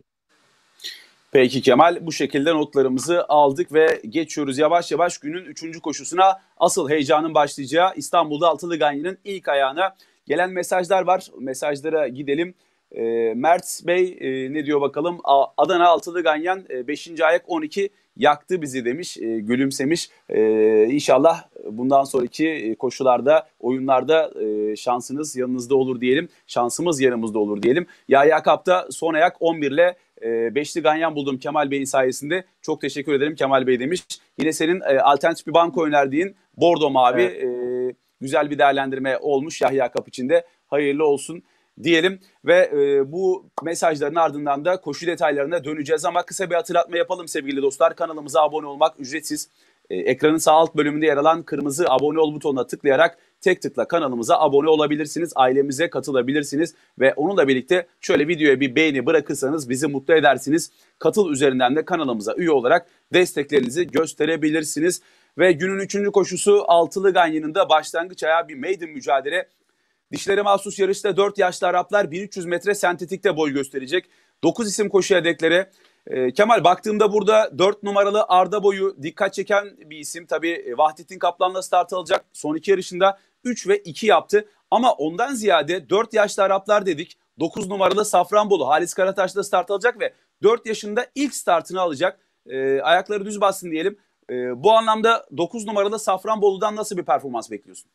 Peki Kemal, bu şekilde notlarımızı aldık ve geçiyoruz yavaş yavaş günün üçüncü koşusuna. Asıl heyecanın başlayacağı İstanbul'da altılı ganyanın ilk ayağına. Gelen mesajlar var. Mesajlara gidelim. E, Mert Bey e, ne diyor bakalım? A, Adana altılı ganyan e, beşinci ayak on iki yaktı bizi demiş. E, gülümsemiş. E, İnşallah bundan sonraki koşularda, oyunlarda e, şansınız yanınızda olur diyelim. Şansımız yanımızda olur diyelim. Yahya Kap'ta son ayak on bir ile e, beşli ganyan buldum Kemal Bey'in sayesinde. Çok teşekkür ederim Kemal Bey demiş. Yine senin e, alternatif bir banko önerdiğin Bordo Mavi evet. e, güzel bir değerlendirme olmuş Yahya Kap için de. Hayırlı olsun diyelim ve e, bu mesajların ardından da koşu detaylarına döneceğiz ama kısa bir hatırlatma yapalım sevgili dostlar. Kanalımıza abone olmak ücretsiz. E, ekranın sağ alt bölümünde yer alan kırmızı abone ol butonuna tıklayarak tek tıkla kanalımıza abone olabilirsiniz. Ailemize katılabilirsiniz ve onunla birlikte şöyle videoya bir beğeni bırakırsanız bizi mutlu edersiniz. Katıl üzerinden de kanalımıza üye olarak desteklerinizi gösterebilirsiniz. Ve günün üçüncü koşusu altılı ganyanın da başlangıç ayağı bir maiden mücadele. Dişlere mahsus yarışta dört yaşlı Araplar bin üç yüz metre sentetikte boy gösterecek. dokuz isim koşu hedefleri. Ee, Kemal baktığımda burada dört numaralı Arda Boyu dikkat çeken bir isim. Tabii Vahdettin Kaplan'la start alacak. Son iki yarışında üç ve iki yaptı. Ama ondan ziyade dört yaşlı Araplar dedik. dokuz numaralı Safranbolu Halis Karataş'la start alacak ve dört yaşında ilk startını alacak. Ee, ayakları düz bassın diyelim. Ee, bu anlamda dokuz numaralı Safranbolu'dan nasıl bir performans bekliyorsun?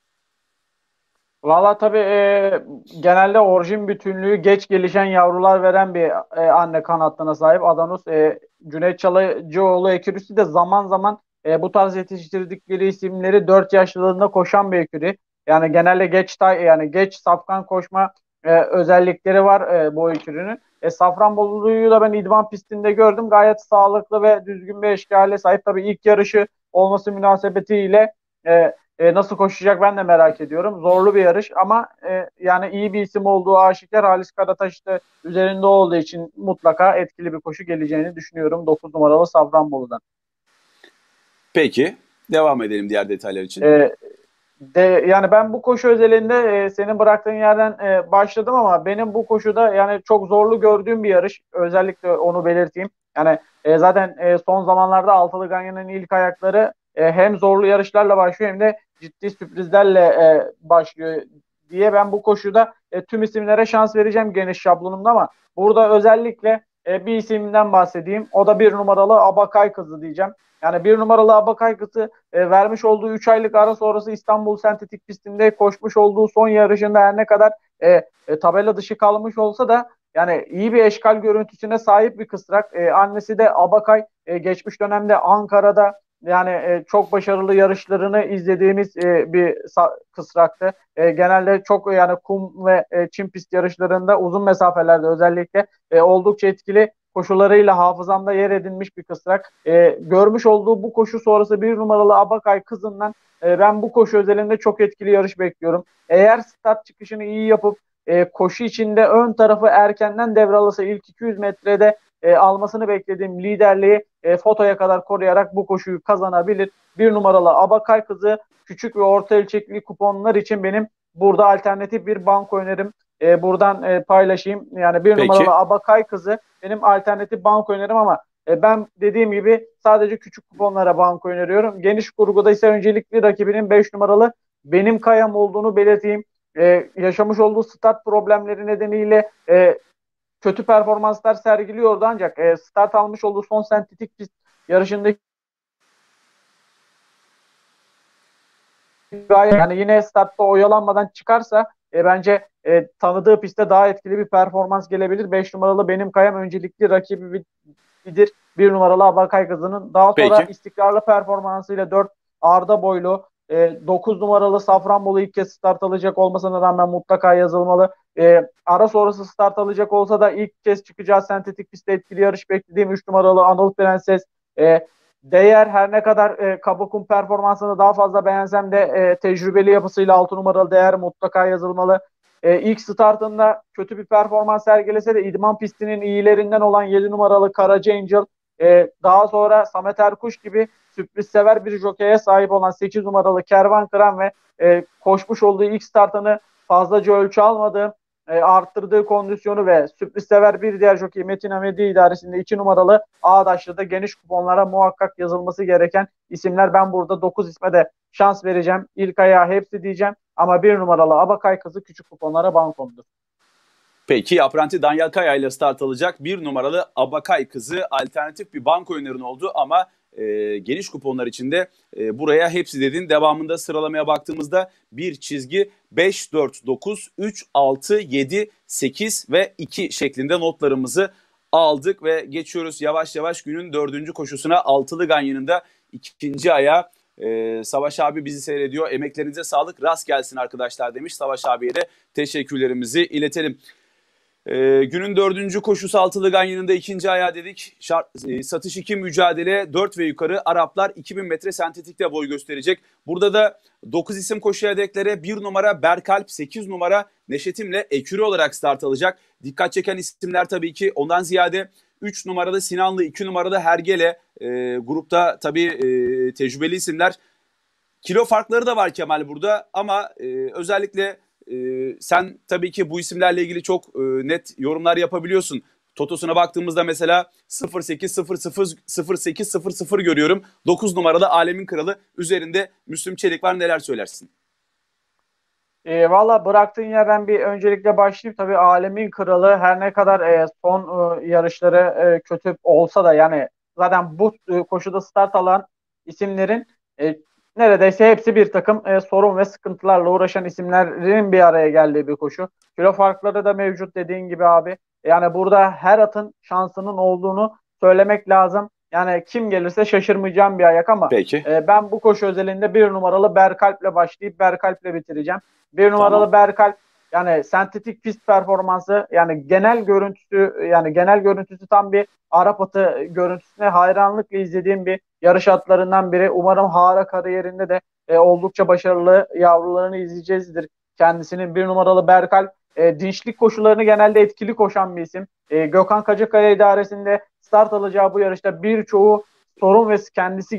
Valla tabii e, genelde orijin bütünlüğü geç gelişen yavrular veren bir e, anne kanatlına sahip. Adanus e, Cüneyt Çalıcıoğlu ekürüsü de zaman zaman e, bu tarz yetiştirdikleri isimleri dört yaşlarında koşan bir ekürü. Yani genelde geç tay yani geç safkan koşma e, özellikleri var e, bu ekürünün. E, Safranbolu'yu da ben idman pistinde gördüm. Gayet sağlıklı ve düzgün bir eşkale sahip. Tabii ilk yarışı olması münasebetiyle e, E, nasıl koşacak ben de merak ediyorum. Zorlu bir yarış ama e, yani iyi bir isim olduğu aşikar. Halis Karataş da üzerinde olduğu için mutlaka etkili bir koşu geleceğini düşünüyorum dokuz numaralı Safranbolu'dan. Peki devam edelim diğer detaylar için. E, De, yani ben bu koşu özelinde e, senin bıraktığın yerden e, başladım ama benim bu koşuda yani çok zorlu gördüğüm bir yarış. Özellikle onu belirteyim. Yani e, zaten e, son zamanlarda Altılı Ganyan'ın ilk ayakları e, hem zorlu yarışlarla başlıyor hem de ciddi sürprizlerle e, başlıyor diye ben bu koşuda e, tüm isimlere şans vereceğim geniş şablonumda ama burada özellikle e, bir isimden bahsedeyim. O da bir numaralı Abakay Kızı diyeceğim. Yani bir numaralı Abakay Kızı e, vermiş olduğu üç aylık ara sonrası İstanbul Sentetik Pisti'nde koşmuş olduğu son yarışında her ne kadar e, e, tabela dışı kalmış olsa da yani iyi bir eşkal görüntüsüne sahip bir kısrak. E, annesi de Abakay. E, geçmiş dönemde Ankara'da yani e, çok başarılı yarışlarını izlediğimiz e, bir kısraktı. E, genelde çok yani kum ve e, çim pist yarışlarında uzun mesafelerde özellikle e, oldukça etkili koşularıyla hafızamda yer edinmiş bir kısrak. E, görmüş olduğu bu koşu sonrası bir numaralı Abakay Kızı'ndan e, ben bu koşu özelinde çok etkili yarış bekliyorum. Eğer start çıkışını iyi yapıp e, koşu içinde ön tarafı erkenden devralırsa ilk iki yüz metrede e, almasını beklediğim liderliği e, fotoya kadar koruyarak bu koşuyu kazanabilir. Bir numaralı Abakay Kızı küçük ve orta ölçekli kuponlar için benim burada alternatif bir banko önerim. E, buradan e, paylaşayım. Yani bir Peki. numaralı Abakay Kızı benim alternatif banko önerim ama e, ben dediğim gibi sadece küçük kuponlara banko öneriyorum. Geniş kurguda ise öncelikli rakibinin beş numaralı Benim Kayam olduğunu belirteyim. E, yaşamış olduğu start problemleri nedeniyle e, kötü performanslar sergiliyordu ancak e, start almış olduğu son sentetik pist yarışındaki yani yine startta oyalanmadan çıkarsa e, bence e, tanıdığı pistte daha etkili bir performans gelebilir. beş numaralı Benim Kayam öncelikli rakibidir. bir numaralı Abakay Kızı'nın. Daha sonra Peki. istikrarlı performansıyla dört Arda Boylu, e, dokuz numaralı Safranbolu ilk kez start alacak olmasına rağmen mutlaka yazılmalı. E, ara sonrası start alacak olsa da ilk kez çıkacağı sentetik pistte etkili yarış beklediğim üç numaralı Anadolu Prenses. E, Değer her ne kadar e, Kabakum performansını daha fazla beğensem de e, tecrübeli yapısıyla altı numaralı Değer mutlaka yazılmalı. E, ilk startında kötü bir performans sergilese de idman pistinin iyilerinden olan yedi numaralı Karaca Angel e, daha sonra Samet Erkuş gibi sürpriz sever bir jokeye sahip olan sekiz numaralı Kervan Kıran ve e, koşmuş olduğu ilk startını fazlaca ölçü almadığı e, arttırdığı kondisyonu ve sürpriz sever bir diğer jockey Metin Hamedi idaresinde iki numaralı Ağdaşlı'da geniş kuponlara muhakkak yazılması gereken isimler. Ben burada dokuz isme de şans vereceğim. İlk ayağı hepsi diyeceğim ama bir numaralı Abakay Kızı küçük kuponlara bankomdur. Peki Apranti Daniel Kaya ile start alacak bir numaralı Abakay Kızı alternatif bir banko önerin oldu ama e, geniş kuponlar içinde e, buraya hepsi dedin. Devamında sıralamaya baktığımızda bir çizgi beş, dört, dokuz, üç, altı, yedi, sekiz ve iki şeklinde notlarımızı aldık ve geçiyoruz yavaş yavaş günün dördüncü koşusuna. Altılı Ganyan'ın da ikinci ayağı. Ee, Savaş abi bizi seyrediyor. Emeklerinize sağlık, rast gelsin arkadaşlar demiş. Savaş abiye de teşekkürlerimizi iletelim. Ee, günün dördüncü koşusu Altılı Ganyan'ın da ikinci ayağı dedik. Şart, e, satış iki mücadele dört ve yukarı Araplar iki bin metre sentetikte boy gösterecek. Burada da dokuz isim koşu hedeklere bir numara Berkalp, sekiz numara Neşetim'le ekürü olarak start alacak. Dikkat çeken isimler tabii ki ondan ziyade üç numarada Sinanlı, iki numarada Hergele. E, grupta tabii e, tecrübeli isimler. Kilo farkları da var Kemal burada ama e, özellikle e, sen tabii ki bu isimlerle ilgili çok e, net yorumlar yapabiliyorsun. Totosuna baktığımızda mesela sıfır sekiz sıfır sıfır sıfır sekiz sıfır sıfır görüyorum. dokuz numarada Alemin Kralı, üzerinde Müslüm Çelik var, neler söylersin? E, Valla bıraktığın yerden bir öncelikle başlayayım. Tabii Alemin Kralı her ne kadar e, son e, yarışları e, kötü olsa da yani zaten bu e, koşuda start alan isimlerin e, neredeyse hepsi bir takım e, sorun ve sıkıntılarla uğraşan isimlerin bir araya geldiği bir koşu. Kilo farkları da mevcut dediğin gibi abi. Yani burada her atın şansının olduğunu söylemek lazım. Yani kim gelirse şaşırmayacağım bir ayak ama Peki. e, ben bu koşu özelinde bir numaralı Berkalp'le başlayıp Berkalp'le bitireceğim. Bir numaralı Tamam. Berkalp yani sentetik pist performansı yani genel görüntüsü yani genel görüntüsü tam bir Arap atı görüntüsüne hayranlıkla izlediğim bir yarış atlarından biri. Umarım Hara kariyerinde de e, oldukça başarılı yavrularını izleyeceğizdir. Kendisinin bir numaralı Berkalp e, dinçlik koşularını genelde etkili koşan bir isim. E, Gökhan Kacakaya idaresinde start alacağı bu yarışta birçoğu sorun ve kendisi gibi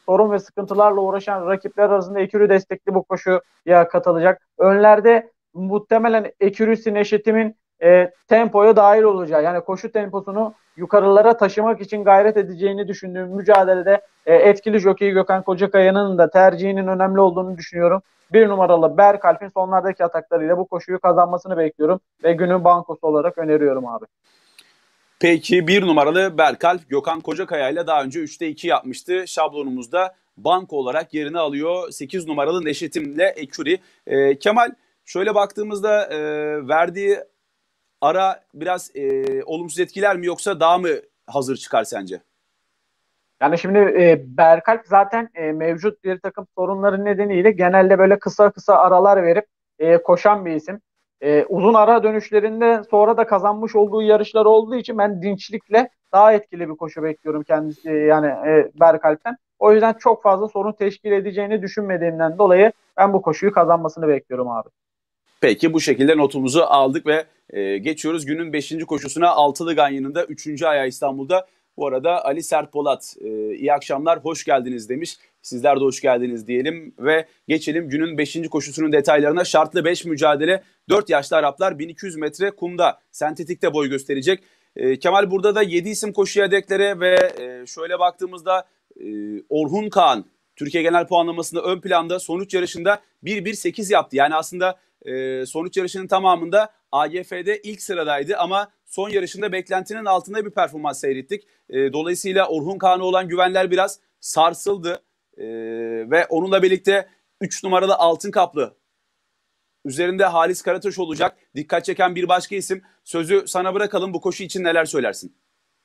sorun ve sıkıntılarla uğraşan rakipler arasında Ekürü destekli bu koşuya katılacak. Önlerde muhtemelen Ekürü Neşetim'in e, tempoya dahil olacağı, yani koşu temposunu yukarılara taşımak için gayret edeceğini düşündüğüm mücadelede e, etkili jockey Gökhan Kocakaya'nın da tercihinin önemli olduğunu düşünüyorum. Bir numaralı Berkalp'in sonlardaki ataklarıyla bu koşuyu kazanmasını bekliyorum ve günün bankosu olarak öneriyorum abi. Peki bir numaralı Berkalp Gökhan Kocakaya ile daha önce üçte iki yapmıştı. Şablonumuzda banko olarak yerini alıyor. sekiz numaralı Neşetim'le Ekuri. E, Kemal, şöyle baktığımızda e, verdiği ara biraz e, olumsuz etkiler mi, yoksa daha mı hazır çıkar sence? Yani şimdi e, Berkalp zaten e, mevcut bir takım sorunların nedeniyle genelde böyle kısa kısa aralar verip e, koşan bir isim. E, uzun ara dönüşlerinde sonra da kazanmış olduğu yarışlar olduğu için ben dinçlikle daha etkili bir koşu bekliyorum kendisi, yani e, Berkalp'ten. O yüzden çok fazla sorun teşkil edeceğini düşünmediğimden dolayı ben bu koşuyu kazanmasını bekliyorum abi. Peki, bu şekilde notumuzu aldık ve e, geçiyoruz günün beşinci koşusuna. Altılı Ganyan'ın da üçüncü ayağı İstanbul'da. Bu arada Ali Sertpolat e, iyi akşamlar, hoş geldiniz demiş. Sizler de hoş geldiniz diyelim ve geçelim günün beşinci koşusunun detaylarına. Şartlı beş mücadele, dört yaşlı Araplar bin iki yüz metre kumda, sentetikte boy gösterecek. E, Kemal, burada da yedi isim koşuya deklare ve e, şöyle baktığımızda e, Orhun Kağan Türkiye genel puanlamasında ön planda, sonuç yarışında bir bir sekiz yaptı. Yani aslında e, sonuç yarışının tamamında A G F'de ilk sıradaydı ama son yarışında beklentinin altında bir performans seyrettik. E, dolayısıyla Orhun Kağan'a olan güvenler biraz sarsıldı. E, ve onunla birlikte üç numaralı Altın Kaplı, üzerinde Halis Karataş olacak. Dikkat çeken bir başka isim. Sözü sana bırakalım. Bu koşu için neler söylersin?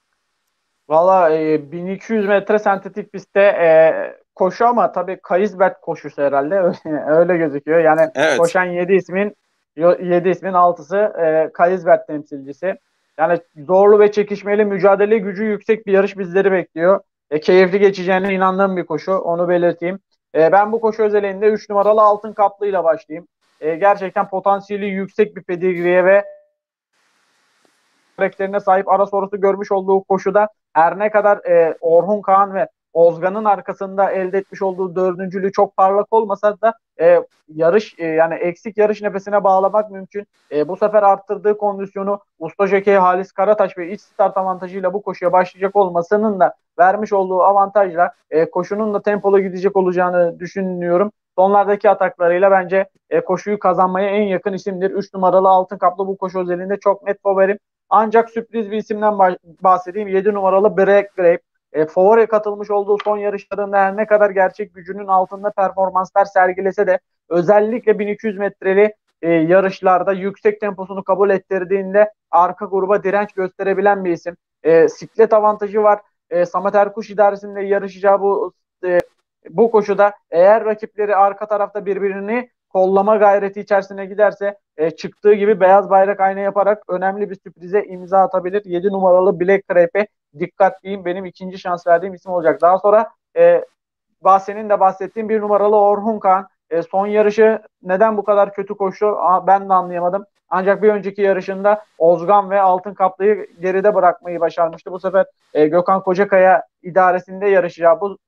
Valla e, bin iki yüz metre sentetik pistte e, koşu ama tabii Kayızbert koşusu herhalde öyle gözüküyor. Yani Evet. koşan yedi ismin yedi ismin altısı e, Kayızbert temsilcisi. Yani zorlu ve çekişmeli, mücadele gücü yüksek bir yarış bizleri bekliyor. E, keyifli geçeceğine inandığım bir koşu, onu belirteyim. E, ben bu koşu özelinde üç numaralı Altın Kaplı ile başlayayım. E, gerçekten potansiyeli yüksek bir pedigriye ve karakterine sahip ara sorusu görmüş olduğu koşuda her ne kadar e, Orhun Kağan ve Ozgan'ın arkasında elde etmiş olduğu dördüncülüğü çok parlak olmasa da e, yarış e, yani eksik yarış nefesine bağlamak mümkün. E, bu sefer arttırdığı kondisyonu usta jokey Halis Karataş ve iç start avantajıyla bu koşuya başlayacak olmasının da vermiş olduğu avantajla e, koşunun da tempolu gidecek olacağını düşünüyorum. Sonlardaki ataklarıyla bence e, koşuyu kazanmaya en yakın isimdir. üç numaralı Altın Kaplı bu koşu özelinde çok net favorim. Ancak sürpriz bir isimden bahsedeyim. yedi numaralı Black Grape. E, favori katılmış olduğu son yarışlarında her ne kadar gerçek gücünün altında performanslar sergilese de özellikle bin iki yüz metreli e, yarışlarda yüksek temposunu kabul ettirdiğinde arka gruba direnç gösterebilen bir isim. E, siklet avantajı var. E, Samet Erkuş idaresinde yarışacağı bu e, bu koşuda eğer rakipleri arka tarafta birbirini kollama gayreti içerisine giderse e, çıktığı gibi beyaz bayrak ayna yaparak önemli bir sürprize imza atabilir. yedi numaralı Black Crepe dikkatliyim. Benim ikinci şans verdiğim isim olacak. Daha sonra e, senin de bahsettiğim bir numaralı Orhun Kağan. E, son yarışı neden bu kadar kötü koştu ben de anlayamadım. Ancak bir önceki yarışında Ozgan ve Altın Kaplı'yı geride bırakmayı başarmıştı. Bu sefer e, Gökhan Kocakaya idaresinde yarışacağı bu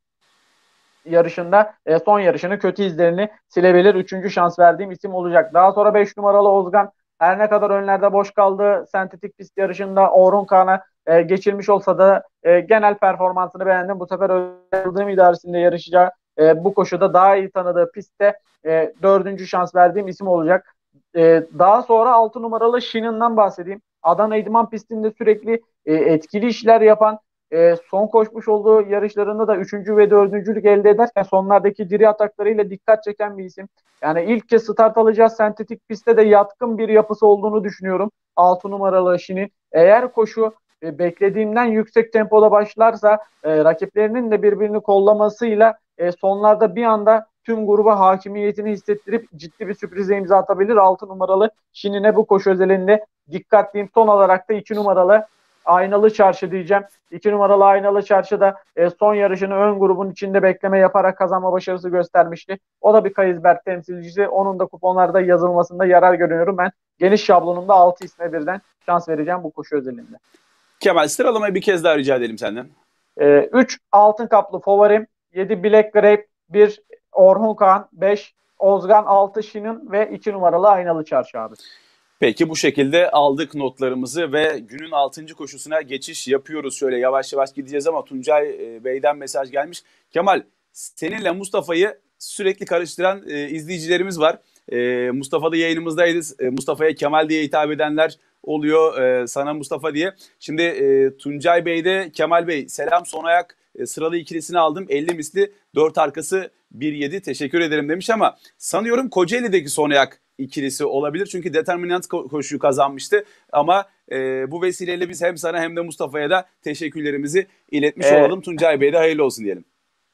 yarışında e, son yarışını kötü izlerini silebilir. Üçüncü şans verdiğim isim olacak. Daha sonra beş numaralı Ozgan her ne kadar önlerde boş kaldı sentetik pist yarışında Orhun Kağan'a e, geçilmiş olsa da e, genel performansını beğendim. Bu sefer Özdığım idaresinde yarışacağı e, bu koşuda daha iyi tanıdığı pistte e, dördüncü şans verdiğim isim olacak. E, daha sonra altı numaralı Şinan'dan bahsedeyim. Adana İdman pistinde sürekli e, etkili işler yapan, e, son koşmuş olduğu yarışlarında da üçüncü ve dördüncülük elde ederken sonlardaki diri ataklarıyla dikkat çeken bir isim. Yani ilk kez start alacağı sentetik pistte de yatkın bir yapısı olduğunu düşünüyorum. altı numaralı Şin'in. Eğer koşu e, beklediğimden yüksek tempoda başlarsa e, rakiplerinin de birbirini kollamasıyla e, sonlarda bir anda tüm gruba hakimiyetini hissettirip ciddi bir sürprize imza atabilir. altı numaralı Şin'ine bu koşu özelinde dikkatliyim. Son olarak da iki numaralı Aynalı Çarşı diyeceğim. iki numaralı Aynalı Çarşı'da e, son yarışını ön grubun içinde bekleme yaparak kazanma başarısı göstermişti. O da bir Kayızbert temsilcisi. Onun da kuponlarda yazılmasında yarar görüyorum. Ben geniş şablonumda altı isme birden şans vereceğim bu koşu özelinde. Kemal, sıralamayı bir kez daha rica edelim senden. üç e, Altın Kaplı favorim. yedi Black Grape, bir Orhun Kağan, beş Ozgan, altı Şinin ve iki numaralı Aynalı Çarşı abi. Peki bu şekilde aldık notlarımızı ve günün altıncı koşusuna geçiş yapıyoruz. Şöyle yavaş yavaş gideceğiz ama Tuncay e, Bey'den mesaj gelmiş. Kemal, seninle Mustafa'yı sürekli karıştıran e, izleyicilerimiz var. E, Mustafa da yayınımızdaydı. E, Mustafa'ya Kemal diye hitap edenler oluyor, e, sana Mustafa diye. Şimdi e, Tuncay Bey'de Kemal Bey selam, son ayak e, sıralı ikilisini aldım. elli misli dört arkası bir yedi, teşekkür ederim demiş ama sanıyorum Kocaeli'deki son ayak ikilisi olabilir. Çünkü determinant ko- koşuyu kazanmıştı. Ama e, bu vesileyle biz hem sana hem de Mustafa'ya da teşekkürlerimizi iletmiş Evet. olalım. Tuncay Bey'e de hayırlı olsun diyelim.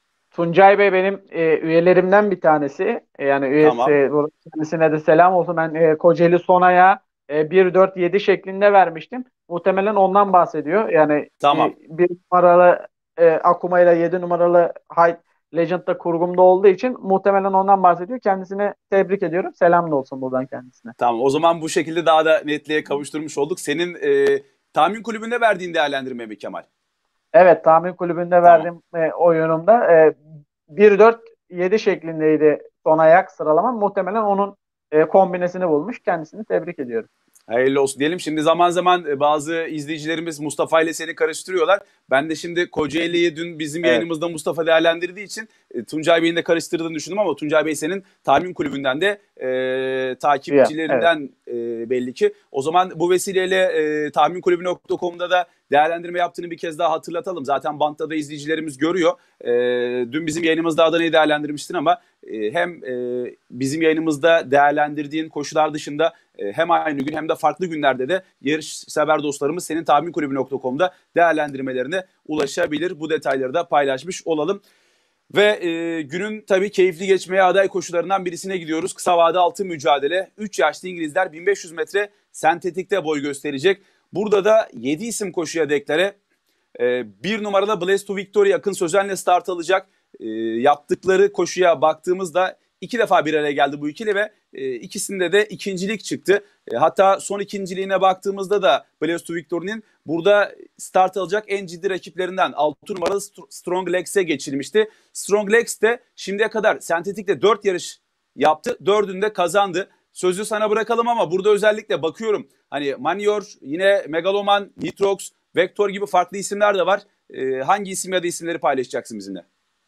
Tuncay Bey benim e, üyelerimden bir tanesi. E, yani üyesi, Tamam. burada kendisine de selam olsun. Ben e, Kocaeli Sona'ya e, bir dört yedi şeklinde vermiştim. Muhtemelen ondan bahsediyor. Yani Tamam. e, bir numaralı e, Akuma ile yedi numaralı High Legend'da kurgumda olduğu için muhtemelen ondan bahsediyor. Kendisine tebrik ediyorum. Selam da olsun buradan kendisine. Tamam. O zaman bu şekilde daha da netliğe kavuşturmuş olduk. Senin e, tahmin kulübünde verdiğin değerlendirme mi Kemal? Evet, tahmin kulübünde Tamam. verdiğim e, oyunumda e, bir dört yedi şeklindeydi son ayak sıralama. Muhtemelen onun e, kombinesini bulmuş. Kendisini tebrik ediyorum. Hayırlı olsun diyelim. Şimdi zaman zaman e, bazı izleyicilerimiz Mustafa ile seni karıştırıyorlar. Ben de şimdi Kocaeli'yi dün bizim Evet. yayınımızda Mustafa değerlendirdiği için e, Tuncay Bey'in de karıştırdığını düşündüm ama Tuncay Bey senin tahmin kulübünden de e, takipçilerinden e, belli ki. O zaman bu vesileyle e, tahmin kulübü nokta com'da da değerlendirme yaptığını bir kez daha hatırlatalım. Zaten bantta da izleyicilerimiz görüyor. E, dün bizim yayınımızda Adana'yı değerlendirmiştin ama e, hem e, bizim yayınımızda değerlendirdiğin koşular dışında e, hem aynı gün hem de farklı günlerde de yarış sever dostlarımız senin tahmin kulübü nokta com'da değerlendirmelerine ulaşabilir. Bu detayları da paylaşmış olalım. Ve e, günün tabii keyifli geçmeye aday koşularından birisine gidiyoruz. Kısa vade altı mücadele. üç yaşlı İngilizler bin beş yüz metre sentetikte boy gösterecek. Burada da yedi isim koşuya deklare. E, bir numaralı Blaze to Victory Akın Sözen'le start alacak. E, yaptıkları koşuya baktığımızda iki defa bir araya geldi bu ikili ve e, ikisinde de ikincilik çıktı. E, hatta son ikinciliğine baktığımızda da Blaze to Victory'nin burada start alacak en ciddi rakiplerinden altı numaralı Strong Legs'e geçilmişti. Strong Legs de şimdiye kadar sentetikte dört yarış yaptı. dördünde kazandı. Sözü sana bırakalım ama burada özellikle bakıyorum. Hani Manior, yine Megaloman, Nitrox, Vector gibi farklı isimler de var. E, hangi isim ya da isimleri paylaşacaksın bizimle?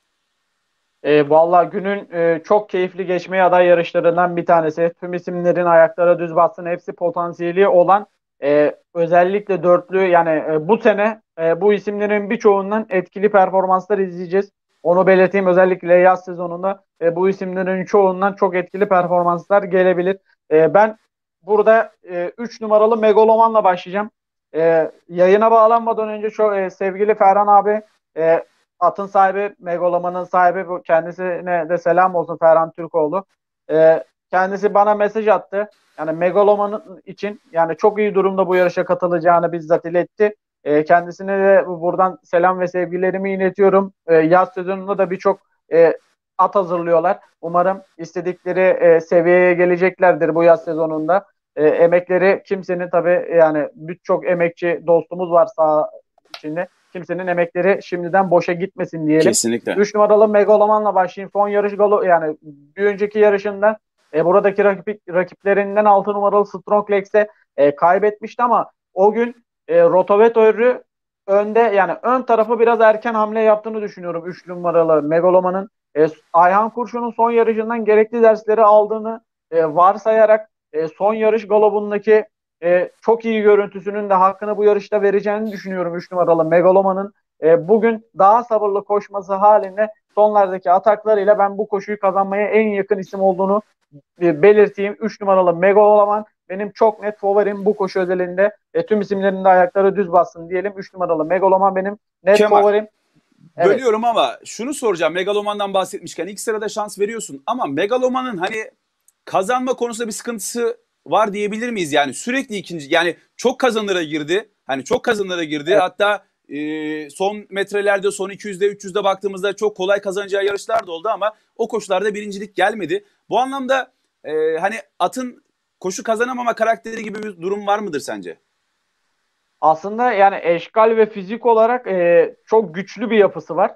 E, vallahi günün e, çok keyifli geçmeye aday yarışlarından bir tanesi. Tüm isimlerin ayaklara düz bassın, hepsi potansiyeli olan e, özellikle dörtlü yani e, bu sene e, bu isimlerin birçoğundan etkili performanslar izleyeceğiz. Onu belirteyim, özellikle yaz sezonunda e, bu isimlerin çoğundan çok etkili performanslar gelebilir. E, ben burada üç numaralı Megaloman'la başlayacağım. E, yayına bağlanmadan önce çok e, sevgili Ferhan abi, e, atın sahibi, Megaloman'ın sahibi, bu kendisine de selam olsun, Ferhan Türkoğlu. Ee, kendisi bana mesaj attı. Yani Megaloman'ın için yani çok iyi durumda bu yarışa katılacağını bizzat iletti. Ee, kendisine de buradan selam ve sevgilerimi iletiyorum. Ee, yaz sezonunda da birçok e, at hazırlıyorlar. Umarım istedikleri e, seviyeye geleceklerdir bu yaz sezonunda. E, emekleri kimsenin, tabii yani birçok emekçi dostumuz var sağ içinde. Kimsenin emekleri şimdiden boşa gitmesin diyelim. Kesinlikle. üç numaralı Megaloman'la başlayayım. Son yarış galo yani bir önceki yarışından e, buradaki rakip, rakiplerinden altı numaralı Strong Legs'e e, kaybetmişti ama o gün e, Rotovetör'ü önde, yani ön tarafı biraz erken hamle yaptığını düşünüyorum üç numaralı Megaloman'ın. E, Ayhan Kurşun'un son yarışından gerekli dersleri aldığını e, varsayarak e, son yarış galobundaki e, çok iyi görüntüsünün de hakkını bu yarışta vereceğini düşünüyorum üç numaralı Megaloman'ın. E, bugün daha sabırlı koşması halinde sonlardaki ataklarıyla ben bu koşuyu kazanmaya en yakın isim olduğunu e, belirteyim. üç numaralı Megaloman benim çok net favorim bu koşu özelinde. E, tüm isimlerin de ayakları düz bassın diyelim. üç numaralı Megaloman benim net Kemal, favorim. Evet. Bölüyorum ama şunu soracağım. Megaloman'dan bahsetmişken ilk sırada şans veriyorsun ama Megaloman'ın hani kazanma konusunda bir sıkıntısı var diyebilir miyiz? Yani sürekli ikinci, yani çok kazanlara girdi. Hani çok kazanlara girdi. Evet. Hatta e, son metrelerde, son iki yüzde üç yüzde baktığımızda çok kolay kazanacağı yarışlar da oldu ama o koşularda birincilik gelmedi. Bu anlamda e, hani atın koşu kazanamama karakteri gibi bir durum var mıdır sence? Aslında yani eşkal ve fizik olarak e, çok güçlü bir yapısı var.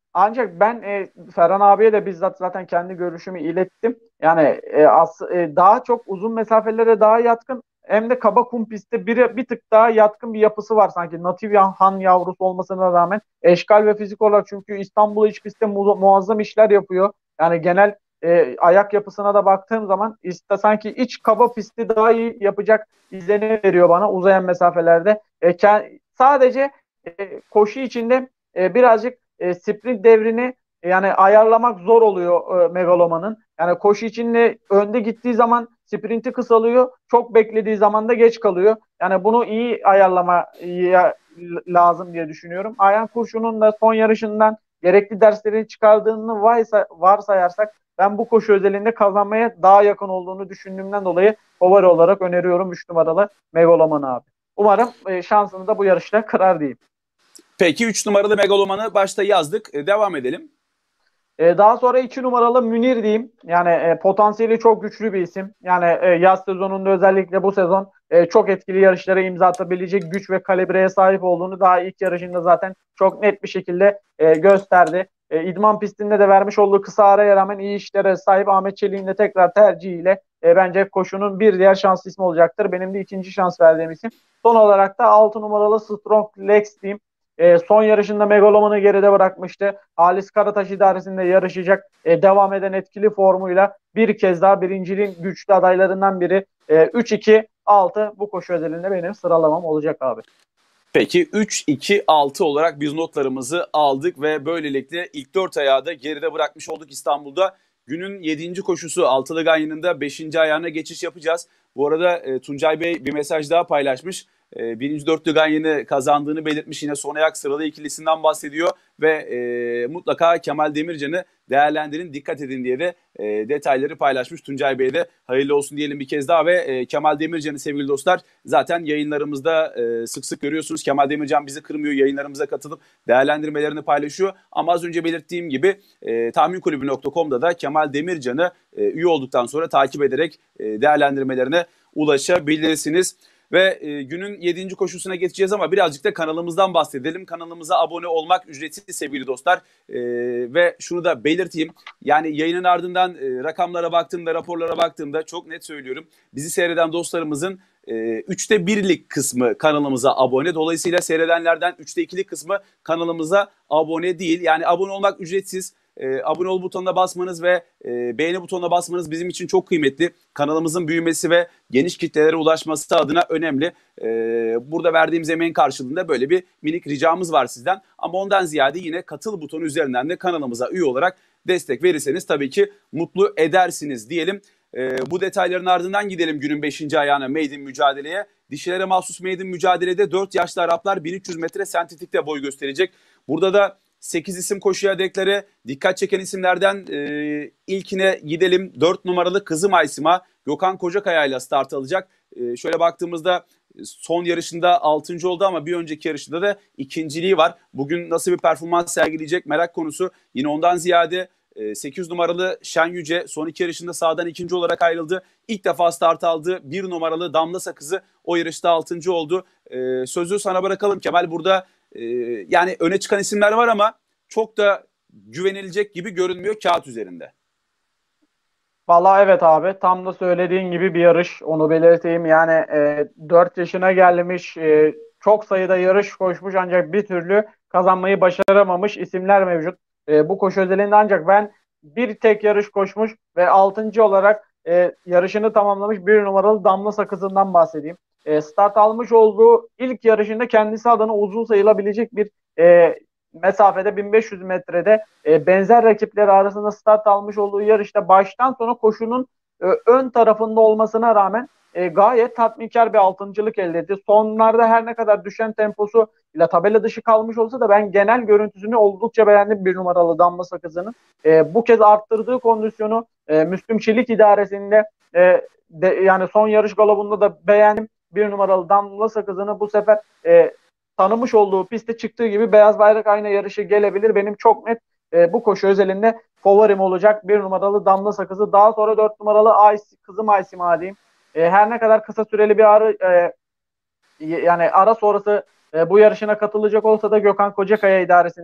Ancak ben e, Ferhan abiye de bizzat zaten kendi görüşümü ilettim. Yani e, as, e, daha çok uzun mesafelere daha yatkın, hem de kaba kum pistte bir, bir tık daha yatkın bir yapısı var sanki. Natif Han yavrusu olmasına rağmen eşkal ve fizik olarak, çünkü İstanbul iç pistte mu, muazzam işler yapıyor. Yani genel e, ayak yapısına da baktığım zaman iste, sanki iç kaba pisti daha iyi yapacak izlenim veriyor bana uzayan mesafelerde. E, ke- sadece e, koşu içinde e, birazcık e, sprint devrini e, yani ayarlamak zor oluyor e, Megaloman'ın. Yani koşu içinde önde gittiği zaman sprinti kısalıyor. Çok beklediği zaman da geç kalıyor. Yani bunu iyi ayarlama iyi, lazım diye düşünüyorum. Ayhan Kurşun'un da son yarışından gerekli dersleri çıkardığını varsa, varsayarsak ben bu koşu özelinde kazanmaya daha yakın olduğunu düşündüğümden dolayı favori olarak öneriyorum üç numaralı Megaloman abi. Umarım e, şansını da bu yarışta kırar diyeyim. Peki üç numaralı Megaloman'ı başta yazdık. E, devam edelim. Ee, daha sonra iki numaralı Münir diyeyim. Yani e, potansiyeli çok güçlü bir isim. Yani e, yaz sezonunda özellikle bu sezon e, çok etkili yarışlara imza atabilecek güç ve kalibreye sahip olduğunu daha ilk yarışında zaten çok net bir şekilde e, gösterdi. E, İdman pistinde de vermiş olduğu kısa araya rağmen iyi işlere sahip Ahmet Çelik'in de tekrar tercihiyle e, bence koşunun bir diğer şanslı ismi olacaktır. Benim de ikinci şans verdiğim isim. Son olarak da altı numaralı Strong Legs diyeyim. E, son yarışında Megaloman'ı geride bırakmıştı. Halis Karataş idaresinde yarışacak. E, devam eden etkili formuyla bir kez daha birinciliğin güçlü adaylarından biri. E, üç iki altı bu koşu özelinde benim sıralamam olacak abi. Peki üç iki altı olarak biz notlarımızı aldık ve böylelikle ilk dört ayağı da geride bırakmış olduk İstanbul'da. Günün yedinci koşusu Altılı Ganyan'ın da beşinci ayağına geçiş yapacağız. Bu arada e, Tuncay Bey bir mesaj daha paylaşmış. E, birinci dörtlü Ganyan'ı kazandığını belirtmiş. Yine son ayak sıralı ikilisinden bahsediyor ve e, mutlaka Kemal Demircan'ı değerlendirin, dikkat edin diye de e, detayları paylaşmış. Tuncay Bey'e de hayırlı olsun diyelim bir kez daha ve e, Kemal Demircan'ı sevgili dostlar zaten yayınlarımızda e, sık sık görüyorsunuz. Kemal Demircan bizi kırmıyor, yayınlarımıza katılıp değerlendirmelerini paylaşıyor. Ama az önce belirttiğim gibi e, tahmin kulübü nokta com'da da Kemal Demircan'ı e, üye olduktan sonra takip ederek e, değerlendirmelerine ulaşabilirsiniz. Ve e, günün yedinci koşusuna geçeceğiz ama birazcık da kanalımızdan bahsedelim. Kanalımıza abone olmak ücretsiz sevgili dostlar. E, ve şunu da belirteyim. Yani yayının ardından e, rakamlara baktığımda, raporlara baktığımda çok net söylüyorum. Bizi seyreden dostlarımızın e, üçte birlik kısmı kanalımıza abone. Dolayısıyla seyredenlerden üçte ikilik kısmı kanalımıza abone değil. Yani abone olmak ücretsiz. E, abone ol butonuna basmanız ve e, beğeni butonuna basmanız bizim için çok kıymetli. Kanalımızın büyümesi ve geniş kitlelere ulaşması adına önemli. E, burada verdiğimiz emeğin karşılığında böyle bir minik ricamız var sizden. Ama ondan ziyade yine katıl butonu üzerinden de kanalımıza üye olarak destek verirseniz tabii ki mutlu edersiniz diyelim. E, bu detayların ardından gidelim günün beşinci ayağına maiden mücadeleye. Dişilere mahsus maiden mücadelede dört yaşlı Araplar bin üç yüz metre sentetikte boy gösterecek. Burada da sekiz isim koşuya deklare. Dikkat çeken isimlerden e, ilkine gidelim. dört numaralı Kızım Aysim'a Gökhan Kocakaya ile start alacak. E, şöyle baktığımızda son yarışında altıncı oldu ama bir önceki yarışında da ikinciliği var. Bugün nasıl bir performans sergileyecek merak konusu. Yine ondan ziyade e, sekiz numaralı Şen Yüce son iki yarışında sağdan ikinci olarak ayrıldı. İlk defa start aldı. bir numaralı Damla Sakızı o yarışta altıncı oldu. E, sözü sana bırakalım Kemal, burada Ee, yani öne çıkan isimler var ama çok da güvenilecek gibi görünmüyor kağıt üzerinde. Vallahi evet abi, tam da söylediğin gibi bir yarış, onu belirteyim. Yani e, dört yaşına gelmiş, e, çok sayıda yarış koşmuş ancak bir türlü kazanmayı başaramamış isimler mevcut. E, bu koşu özelinde ancak ben bir tek yarış koşmuş ve altıncı olarak e, yarışını tamamlamış bir numaralı Damla Sakızı'ndan bahsedeyim. E, start almış olduğu ilk yarışında kendisi adına uzun sayılabilecek bir e, mesafede bin beş yüz metrede e, benzer rakipleri arasında start almış olduğu yarışta baştan sona koşunun e, ön tarafında olmasına rağmen e, gayet tatminkar bir altıncılık elde etti. Sonlarda her ne kadar düşen temposu ile tabela dışı kalmış olsa da ben genel görüntüsünü oldukça beğendim bir numaralı Damla Sakızı'nın. E, bu kez arttırdığı kondisyonu e, Müslüm Çelik idaresinde e, de, yani son yarış galobunda da beğendim. Bir numaralı Damla Sakızı'nı bu sefer e, tanımış olduğu piste çıktığı gibi beyaz bayrak aynı yarışı gelebilir. Benim çok net e, bu koşu özelinde favorim olacak bir numaralı Damla Sakızı. Daha sonra dört numaralı Ay, Kızım Aysima diyeyim. E, her ne kadar kısa süreli bir ara e, yani ara sonrası e, bu yarışına katılacak olsa da Gökhan Kocakaya idaresinde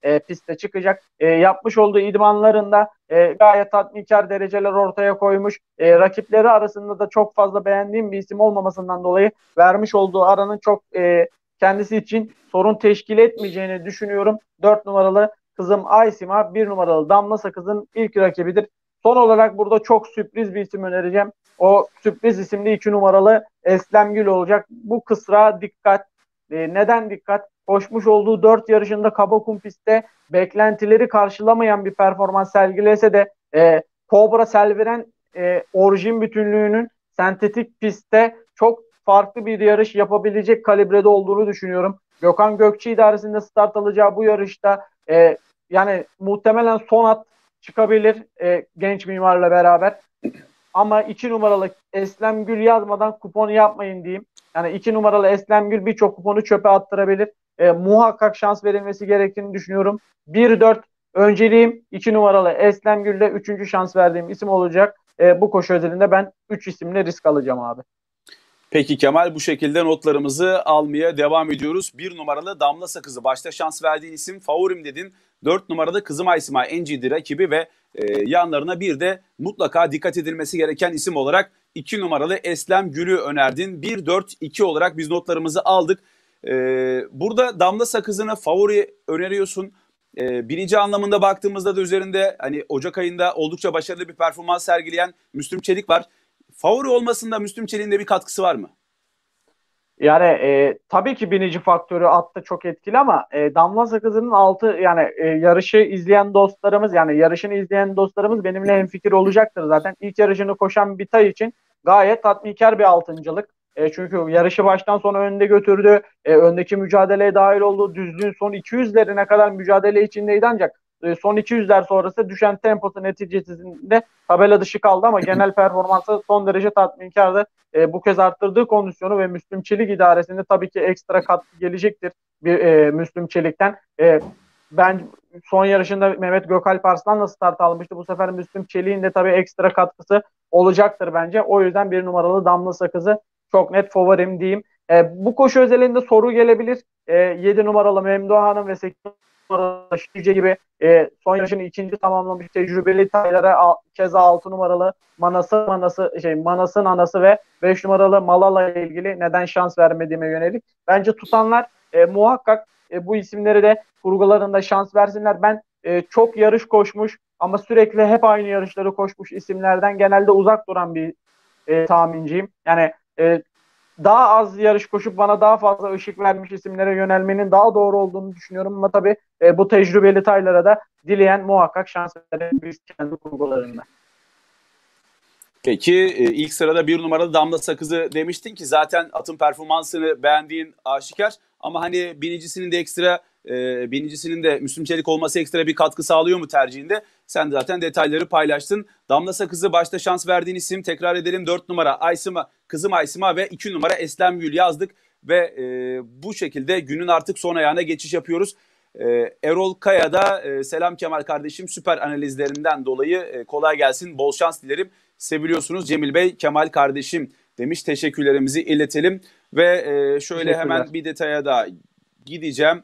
e, piste çıkacak. E, yapmış olduğu idmanlarında e, gayet tatminkar dereceler ortaya koymuş. E, rakipleri arasında da çok fazla beğendiğim bir isim olmamasından dolayı vermiş olduğu aranın çok e, kendisi için sorun teşkil etmeyeceğini düşünüyorum. dört numaralı kızım Aysima, bir numaralı Damla Sakız'ın ilk rakibidir. Son olarak burada çok sürpriz bir isim önereceğim. O sürpriz isimli iki numaralı Eslem Gül olacak. Bu kısra dikkat. E, neden dikkat? Koşmuş olduğu dört yarışında Kabakum pistte beklentileri karşılamayan bir performans sergilese de e, Cobra Selviren e, orijin bütünlüğünün sentetik pistte çok farklı bir yarış yapabilecek kalibrede olduğunu düşünüyorum. Gökhan Gökçe idaresinde start alacağı bu yarışta e, yani muhtemelen son at çıkabilir e, genç mimarla beraber. Ama iki numaralı Eslem Gül yazmadan kuponu yapmayın diyeyim. Yani iki numaralı Eslem Gül birçok kuponu çöpe attırabilir. E, muhakkak şans verilmesi gerektiğini düşünüyorum. bir dört önceliğim iki numaralı Eslem Gül'le üçüncü şans verdiğim isim olacak. E, bu koşu özelinde ben üç isimle risk alacağım abi. Peki Kemal, bu şekilde notlarımızı almaya devam ediyoruz. Bir numaralı Damla Sakızı başta şans verdiğin isim, favorim dedin. Dört numaralı Kızım Aysima N G'di rakibi ve e, yanlarına bir de mutlaka dikkat edilmesi gereken isim olarak iki numaralı Eslem Gül'ü önerdin. bir dört iki olarak biz notlarımızı aldık. E, burada Damla Sakızı'nı favori öneriyorsun. E, birinci anlamında baktığımızda da üzerinde hani Ocak ayında oldukça başarılı bir performans sergileyen Müslüm Çelik var. Favori olmasında Müslüm Çelik'in de bir katkısı var mı? Yani e, tabii ki binici faktörü atta çok etkili ama e, Damla Sakızı'nın altı yani e, yarışı izleyen dostlarımız yani yarışını izleyen dostlarımız benimle hemfikir olacaktır zaten. İlk yarışını koşan bir tay için gayet tatminkar bir altıncılık. E, çünkü yarışı baştan sona önde götürdü. E, öndeki mücadeleye dahil oldu. Düzlüğün son iki yüzlerine kadar mücadele içindeydi ancak e, son iki yüzler sonrası düşen temposu neticesinde tabela dışı kaldı ama genel performansı son derece tatminkardı. E, bu kez arttırdığı kondisyonu ve Müslüm Çelik idaresinde tabii ki ekstra katkı gelecektir bir e, Müslüm Çelik'ten. E, ben son yarışında Mehmet Gökalp Arslan'la start almıştı. Bu sefer Müslüm Çelik'in de tabii ekstra katkısı olacaktır bence. O yüzden bir numaralı Damla Sakızı çok net favorim diyeyim. E, bu koşu özelinde soru gelebilir. E, yedi numaralı Memduh Hanım ve sekiz numaralı Şice gibi e, son yarışını ikinci tamamlamış tecrübeli taylara keza altı numaralı Manası Manası şey Manas'ın anası ve beş numaralı Malala ile ilgili neden şans vermediğime yönelik. Bence tutanlar e, muhakkak e, bu isimleri de kurgularında şans versinler. Ben e, çok yarış koşmuş ama sürekli hep aynı yarışları koşmuş isimlerden genelde uzak duran bir e, tahminciyim. Yani e, daha az yarış koşup bana daha fazla ışık vermiş isimlere yönelmenin daha doğru olduğunu düşünüyorum ama tabii e, bu tecrübeli taylara da dileyen muhakkak şans verebiliriz kendi kurgularında. Peki ilk sırada bir numaralı Damla Sakızı demiştin ki zaten atın performansını beğendiğin aşikar ama hani binicisinin de ekstra e, binicisinin de Müslüm Çelik olması ekstra bir katkı sağlıyor mu tercihinde? Sen de zaten detayları paylaştın. Damla Sakızı başta şans verdiğin isim, tekrar edelim, dört numara Aysima, Kızım Aysima ve iki numara Eslem Gül yazdık ve e, bu şekilde günün artık son ayağına geçiş yapıyoruz. E, Erol Kaya da e, selam Kemal kardeşim, süper analizlerinden dolayı e, kolay gelsin, bol şans dilerim. Seviliyorsunuz Cemil Bey, Kemal kardeşim demiş. Teşekkürlerimizi iletelim. Ve e, şöyle hemen bir detaya da gideceğim.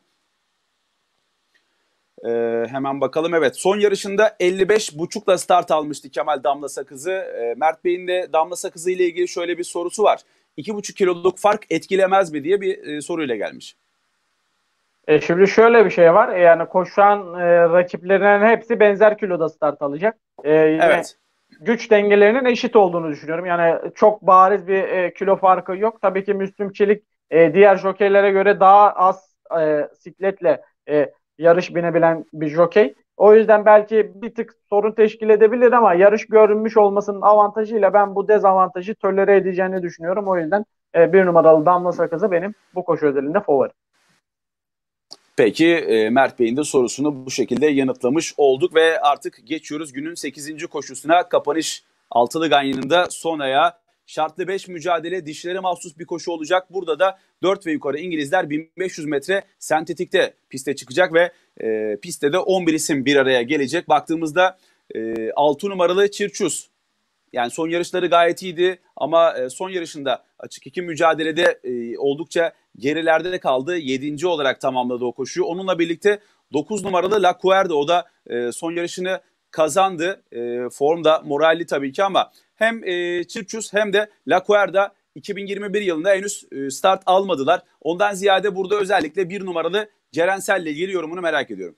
E, hemen bakalım. Evet, son yarışında elli beş buçukla start almıştı Kemal Damla Sakızı. E, Mert Bey'in de Damla Sakızı ile ilgili şöyle bir sorusu var. iki buçuk kiloluk fark etkilemez mi diye bir e, soruyla gelmiş. E şimdi şöyle bir şey var. Yani koşan e, rakiplerinin hepsi benzer kiloda start alacak. E, yine Evet. güç dengelerinin eşit olduğunu düşünüyorum. Yani çok bariz bir e, kilo farkı yok. Tabii ki Müslüm Çelik e, diğer jokeylere göre daha az e, sikletle e, yarış binebilen bir jokey. O yüzden belki bir tık sorun teşkil edebilir ama yarış görünmüş olmasının avantajıyla ben bu dezavantajı tolere edeceğini düşünüyorum. O yüzden e, bir numaralı Damla Sakızı benim bu koşu özelinde favorim. Peki e, Mert Bey'in de sorusunu bu şekilde yanıtlamış olduk ve artık geçiyoruz günün sekizinci koşusuna. Kapanış altılı ganyanında son ayağı. Şartlı beş mücadele, dişlere mahsus bir koşu olacak. Burada da dört ve yukarı İngilizler bin beş yüz metre sentetikte piste çıkacak ve e, pistte de on bir isim bir araya gelecek. Baktığımızda e, altı numaralı Çirçuz. Yani son yarışları gayet iyiydi ama son yarışında açık iki mücadelede e, oldukça gerilerde de kaldı. yedinci olarak tamamladı o koşuyu. Onunla birlikte dokuz numaralı La Cuerda, o da e, son yarışını kazandı. E, formda, moralli tabii ki ama hem e, Çirçus hem de La Cuerda iki bin yirmi bir yılında henüz e, start almadılar. Ondan ziyade burada özellikle bir numaralı Cerensel ile ilgili yorumunu merak ediyorum.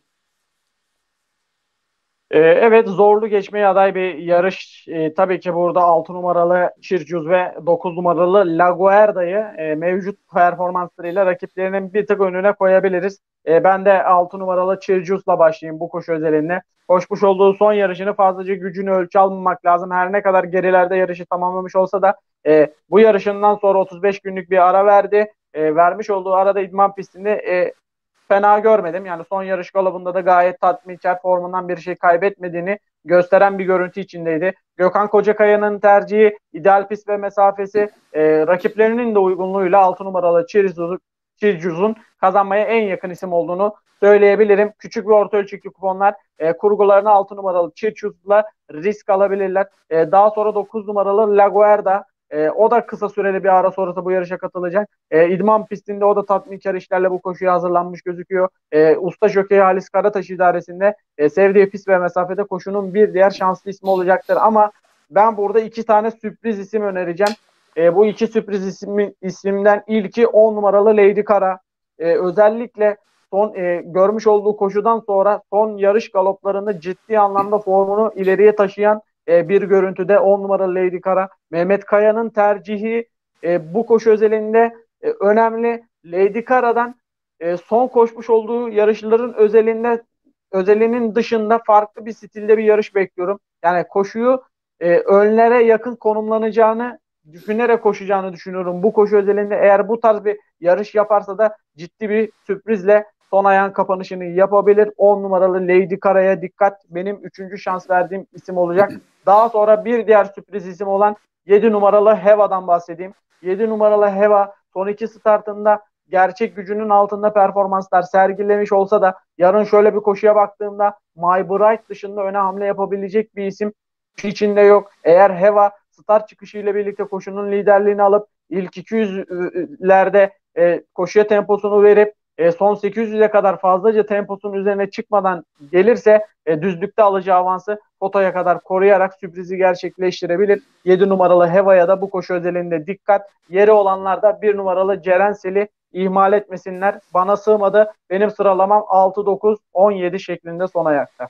Ee, Evet, zorlu geçmeye aday bir yarış. Ee, tabii ki burada altı numaralı Çircuz ve dokuz numaralı Laguerda'yı e, mevcut performanslarıyla rakiplerinin bir tık önüne koyabiliriz. E, ben de altı numaralı Çircuz'la başlayayım bu koşu özelinde. Koşmuş olduğu son yarışını fazlaca gücünü ölçü almamak lazım. Her ne kadar gerilerde yarışı tamamlamış olsa da e, bu yarışından sonra otuz beş günlük bir ara verdi. E, vermiş olduğu arada idman pistinde e, fena görmedim. Yani son yarış galabında da gayet tatminkar, formundan bir şey kaybetmediğini gösteren bir görüntü içindeydi. Gökhan Kocakaya'nın tercihi, ideal pist ve mesafesi, e, rakiplerinin de uygunluğuyla altı numaralı Çircuz'un kazanmaya en yakın isim olduğunu söyleyebilirim. Küçük ve orta ölçekli kuponlar e, kurgularını altı numaralı Çircuz'la risk alabilirler. E, daha sonra dokuz numaralı Laguerda, e, o da kısa süreli bir ara sonrası bu yarışa katılacak. E, İdman pistinde o da tatminkar işlerle bu koşuya hazırlanmış gözüküyor. E, usta jokey Halis Karataş idaresinde e, sevdiği pist ve mesafede koşunun bir diğer şanslı ismi olacaktır. Ama ben burada iki tane sürpriz isim önereceğim. E, bu iki sürpriz ismi, isimden ilki on numaralı Lady Kara. E, özellikle son e, görmüş olduğu koşudan sonra son yarış galoplarında ciddi anlamda formunu ileriye taşıyan e, bir görüntüde on numaralı Lady Kara. Mehmet Kaya'nın tercihi e, bu koşu özelinde e, önemli. Lady Kara'dan e, son koşmuş olduğu yarışların özelinde özelinin dışında farklı bir stilde bir yarış bekliyorum. Yani koşuyu e, önlere yakın konumlanacağını düşünerek koşacağını düşünüyorum. Bu koşu özelinde eğer bu tarz bir yarış yaparsa da ciddi bir sürprizle son ayağın kapanışını yapabilir. on numaralı Lady Kara'ya dikkat. Benim üçüncü şans verdiğim isim olacak. Daha sonra bir diğer sürpriz isim olan yedi numaralı Heva'dan bahsedeyim. yedi numaralı Heva son iki startında gerçek gücünün altında performanslar sergilemiş olsa da yarın şöyle bir koşuya baktığımda My Bright dışında öne hamle yapabilecek bir isim içinde yok. Eğer Heva start çıkışıyla birlikte koşunun liderliğini alıp ilk iki yüzlerde e, koşuya temposunu verip e, son sekiz yüze kadar fazlaca temposunun üzerine çıkmadan gelirse e, düzlükte alacağı avansı fotoya kadar koruyarak sürprizi gerçekleştirebilir. yedi numaralı Heva'ya da bu koşu özelinde dikkat. Yeri olanlar da bir numaralı Cerensel'i ihmal etmesinler. Bana sığmadı. Benim sıralamam altı, dokuz, on yedi şeklinde son ayakta.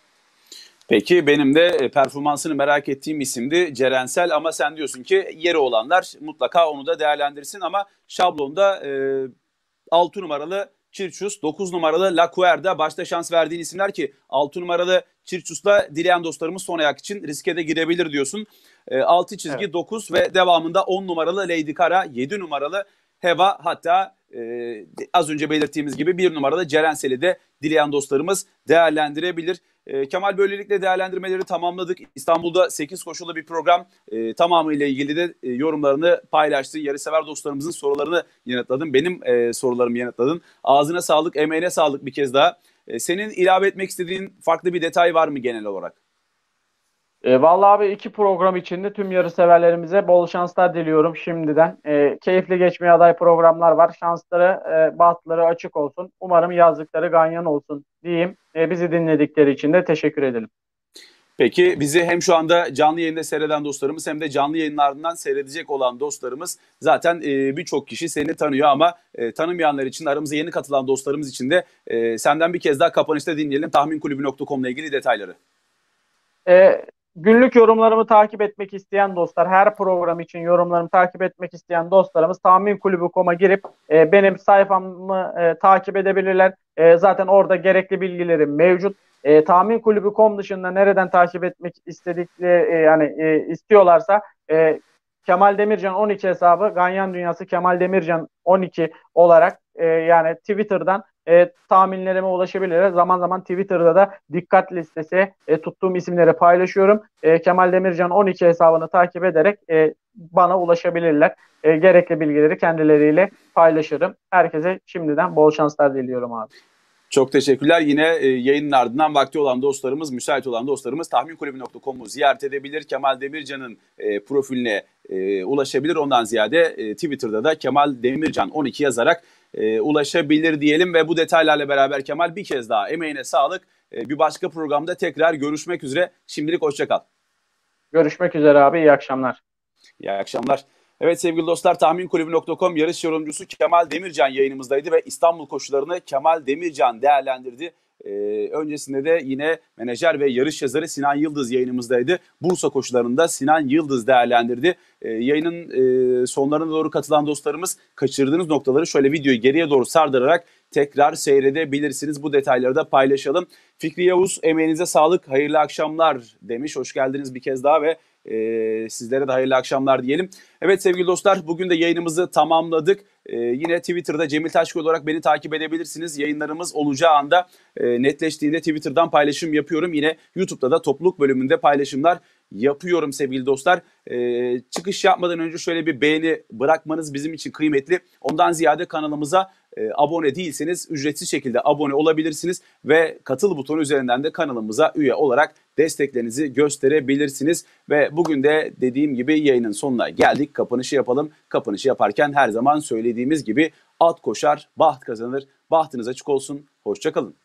Peki benim de performansını merak ettiğim isimdi Cerensel, ama sen diyorsun ki yeri olanlar mutlaka onu da değerlendirsin, ama şablonda e, altı numaralı Çirçus, dokuz numaralı La Cuerda başta şans verdiğin isimler ki altı numaralı Çirçus'la dileyen dostlarımız son ayak için riske de girebilir diyorsun. E, altı çizgi, evet. dokuz ve devamında on numaralı Lady Kara, yedi numaralı Heva, hatta e, az önce belirttiğimiz gibi bir numaralı Cerensel'i de dileyen dostlarımız değerlendirebilir. E, Kemal, böylelikle değerlendirmeleri tamamladık. İstanbul'da sekiz koşulu bir program, e, tamamıyla ilgili de e, yorumlarını paylaştı. Yarışsever dostlarımızın sorularını yanıtladın. Benim e, sorularımı yanıtladın. Ağzına sağlık, emeğine sağlık bir kez daha. E, senin ilave etmek istediğin farklı bir detay var mı genel olarak? E, vallahi abi, iki program içinde tüm yarışseverlerimize bol şanslar diliyorum şimdiden. E, keyifli geçmeye aday programlar var. Şansları, e, bahtları açık olsun. Umarım yazdıkları ganyan olsun diyeyim. E, bizi dinledikleri için de teşekkür edelim. Peki bizi hem şu anda canlı yayında seyreden dostlarımız hem de canlı yayınlarından seyredecek olan dostlarımız zaten e, birçok kişi seni tanıyor, ama e, tanımayanlar için, aramıza yeni katılan dostlarımız için de e, senden bir kez daha kapanışta dinleyelim tahmin kulübü nokta com ile ilgili detayları. E, Günlük yorumlarımı takip etmek isteyen dostlar, her program için yorumlarımı takip etmek isteyen dostlarımız tahmin kulübü nokta com'a girip e, benim sayfamı e, takip edebilirler. E, zaten orada gerekli bilgilerim mevcut. E, tahmin kulübü nokta com dışında nereden takip etmek istedikleri e, yani e, istiyorlarsa e, Kemal Demircan on iki hesabı, Ganyan Dünyası Kemal Demircan on iki olarak e, yani Twitter'dan e, tahminlerime ulaşabilirler. Zaman zaman Twitter'da da dikkat listesi e, tuttuğum isimleri paylaşıyorum. E, Kemal Demircan on iki hesabını takip ederek e, bana ulaşabilirler. E, gerekli bilgileri kendileriyle paylaşırım. Herkese şimdiden bol şanslar diliyorum abi. Çok teşekkürler. Yine e, yayının ardından vakti olan dostlarımız, müsait olan dostlarımız tahmin kulübü nokta com'u ziyaret edebilir. Kemal Demircan'ın e, profiline e, ulaşabilir. Ondan ziyade e, Twitter'da da Kemal Demircan on iki yazarak e, ulaşabilir diyelim ve bu detaylarla beraber Kemal bir kez daha emeğine sağlık. E, bir başka programda tekrar görüşmek üzere. Şimdilik hoşça kal. Görüşmek üzere abi. İyi akşamlar. İyi akşamlar. Evet sevgili dostlar, tahmin kulübü nokta com yarış yorumcusu Kemal Demircan yayınımızdaydı ve İstanbul koşularını Kemal Demircan değerlendirdi. Ee, öncesinde de yine menajer ve yarış yazarı Sinan Yıldız yayınımızdaydı. Bursa koşularında Sinan Yıldız değerlendirdi. Ee, yayının e, sonlarına doğru katılan dostlarımız kaçırdığınız noktaları şöyle videoyu geriye doğru sardırarak tekrar seyredebilirsiniz. Bu detayları da paylaşalım. Fikri Yavuz, emeğinize sağlık, hayırlı akşamlar demiş. Hoş geldiniz bir kez daha ve e, sizlere de hayırlı akşamlar diyelim. Evet sevgili dostlar, bugün de yayınımızı tamamladık. Ee, yine Twitter'da Cemil Taşköy olarak beni takip edebilirsiniz. Yayınlarımız olacağı anda e, netleştiğinde Twitter'dan paylaşım yapıyorum. Yine YouTube'da da topluluk bölümünde paylaşımlar yapıyorum sevgili dostlar. Ee, çıkış yapmadan önce şöyle bir beğeni bırakmanız bizim için kıymetli. Ondan ziyade kanalımıza e, abone değilseniz ücretsiz şekilde abone olabilirsiniz ve katıl butonu üzerinden de kanalımıza üye olarak desteklerinizi gösterebilirsiniz. Ve bugün de dediğim gibi yayının sonuna geldik. Kapanışı yapalım. Kapanışı yaparken her zaman söylediğimiz gibi at koşar, baht kazanır. Bahtınız açık olsun. Hoşça kalın.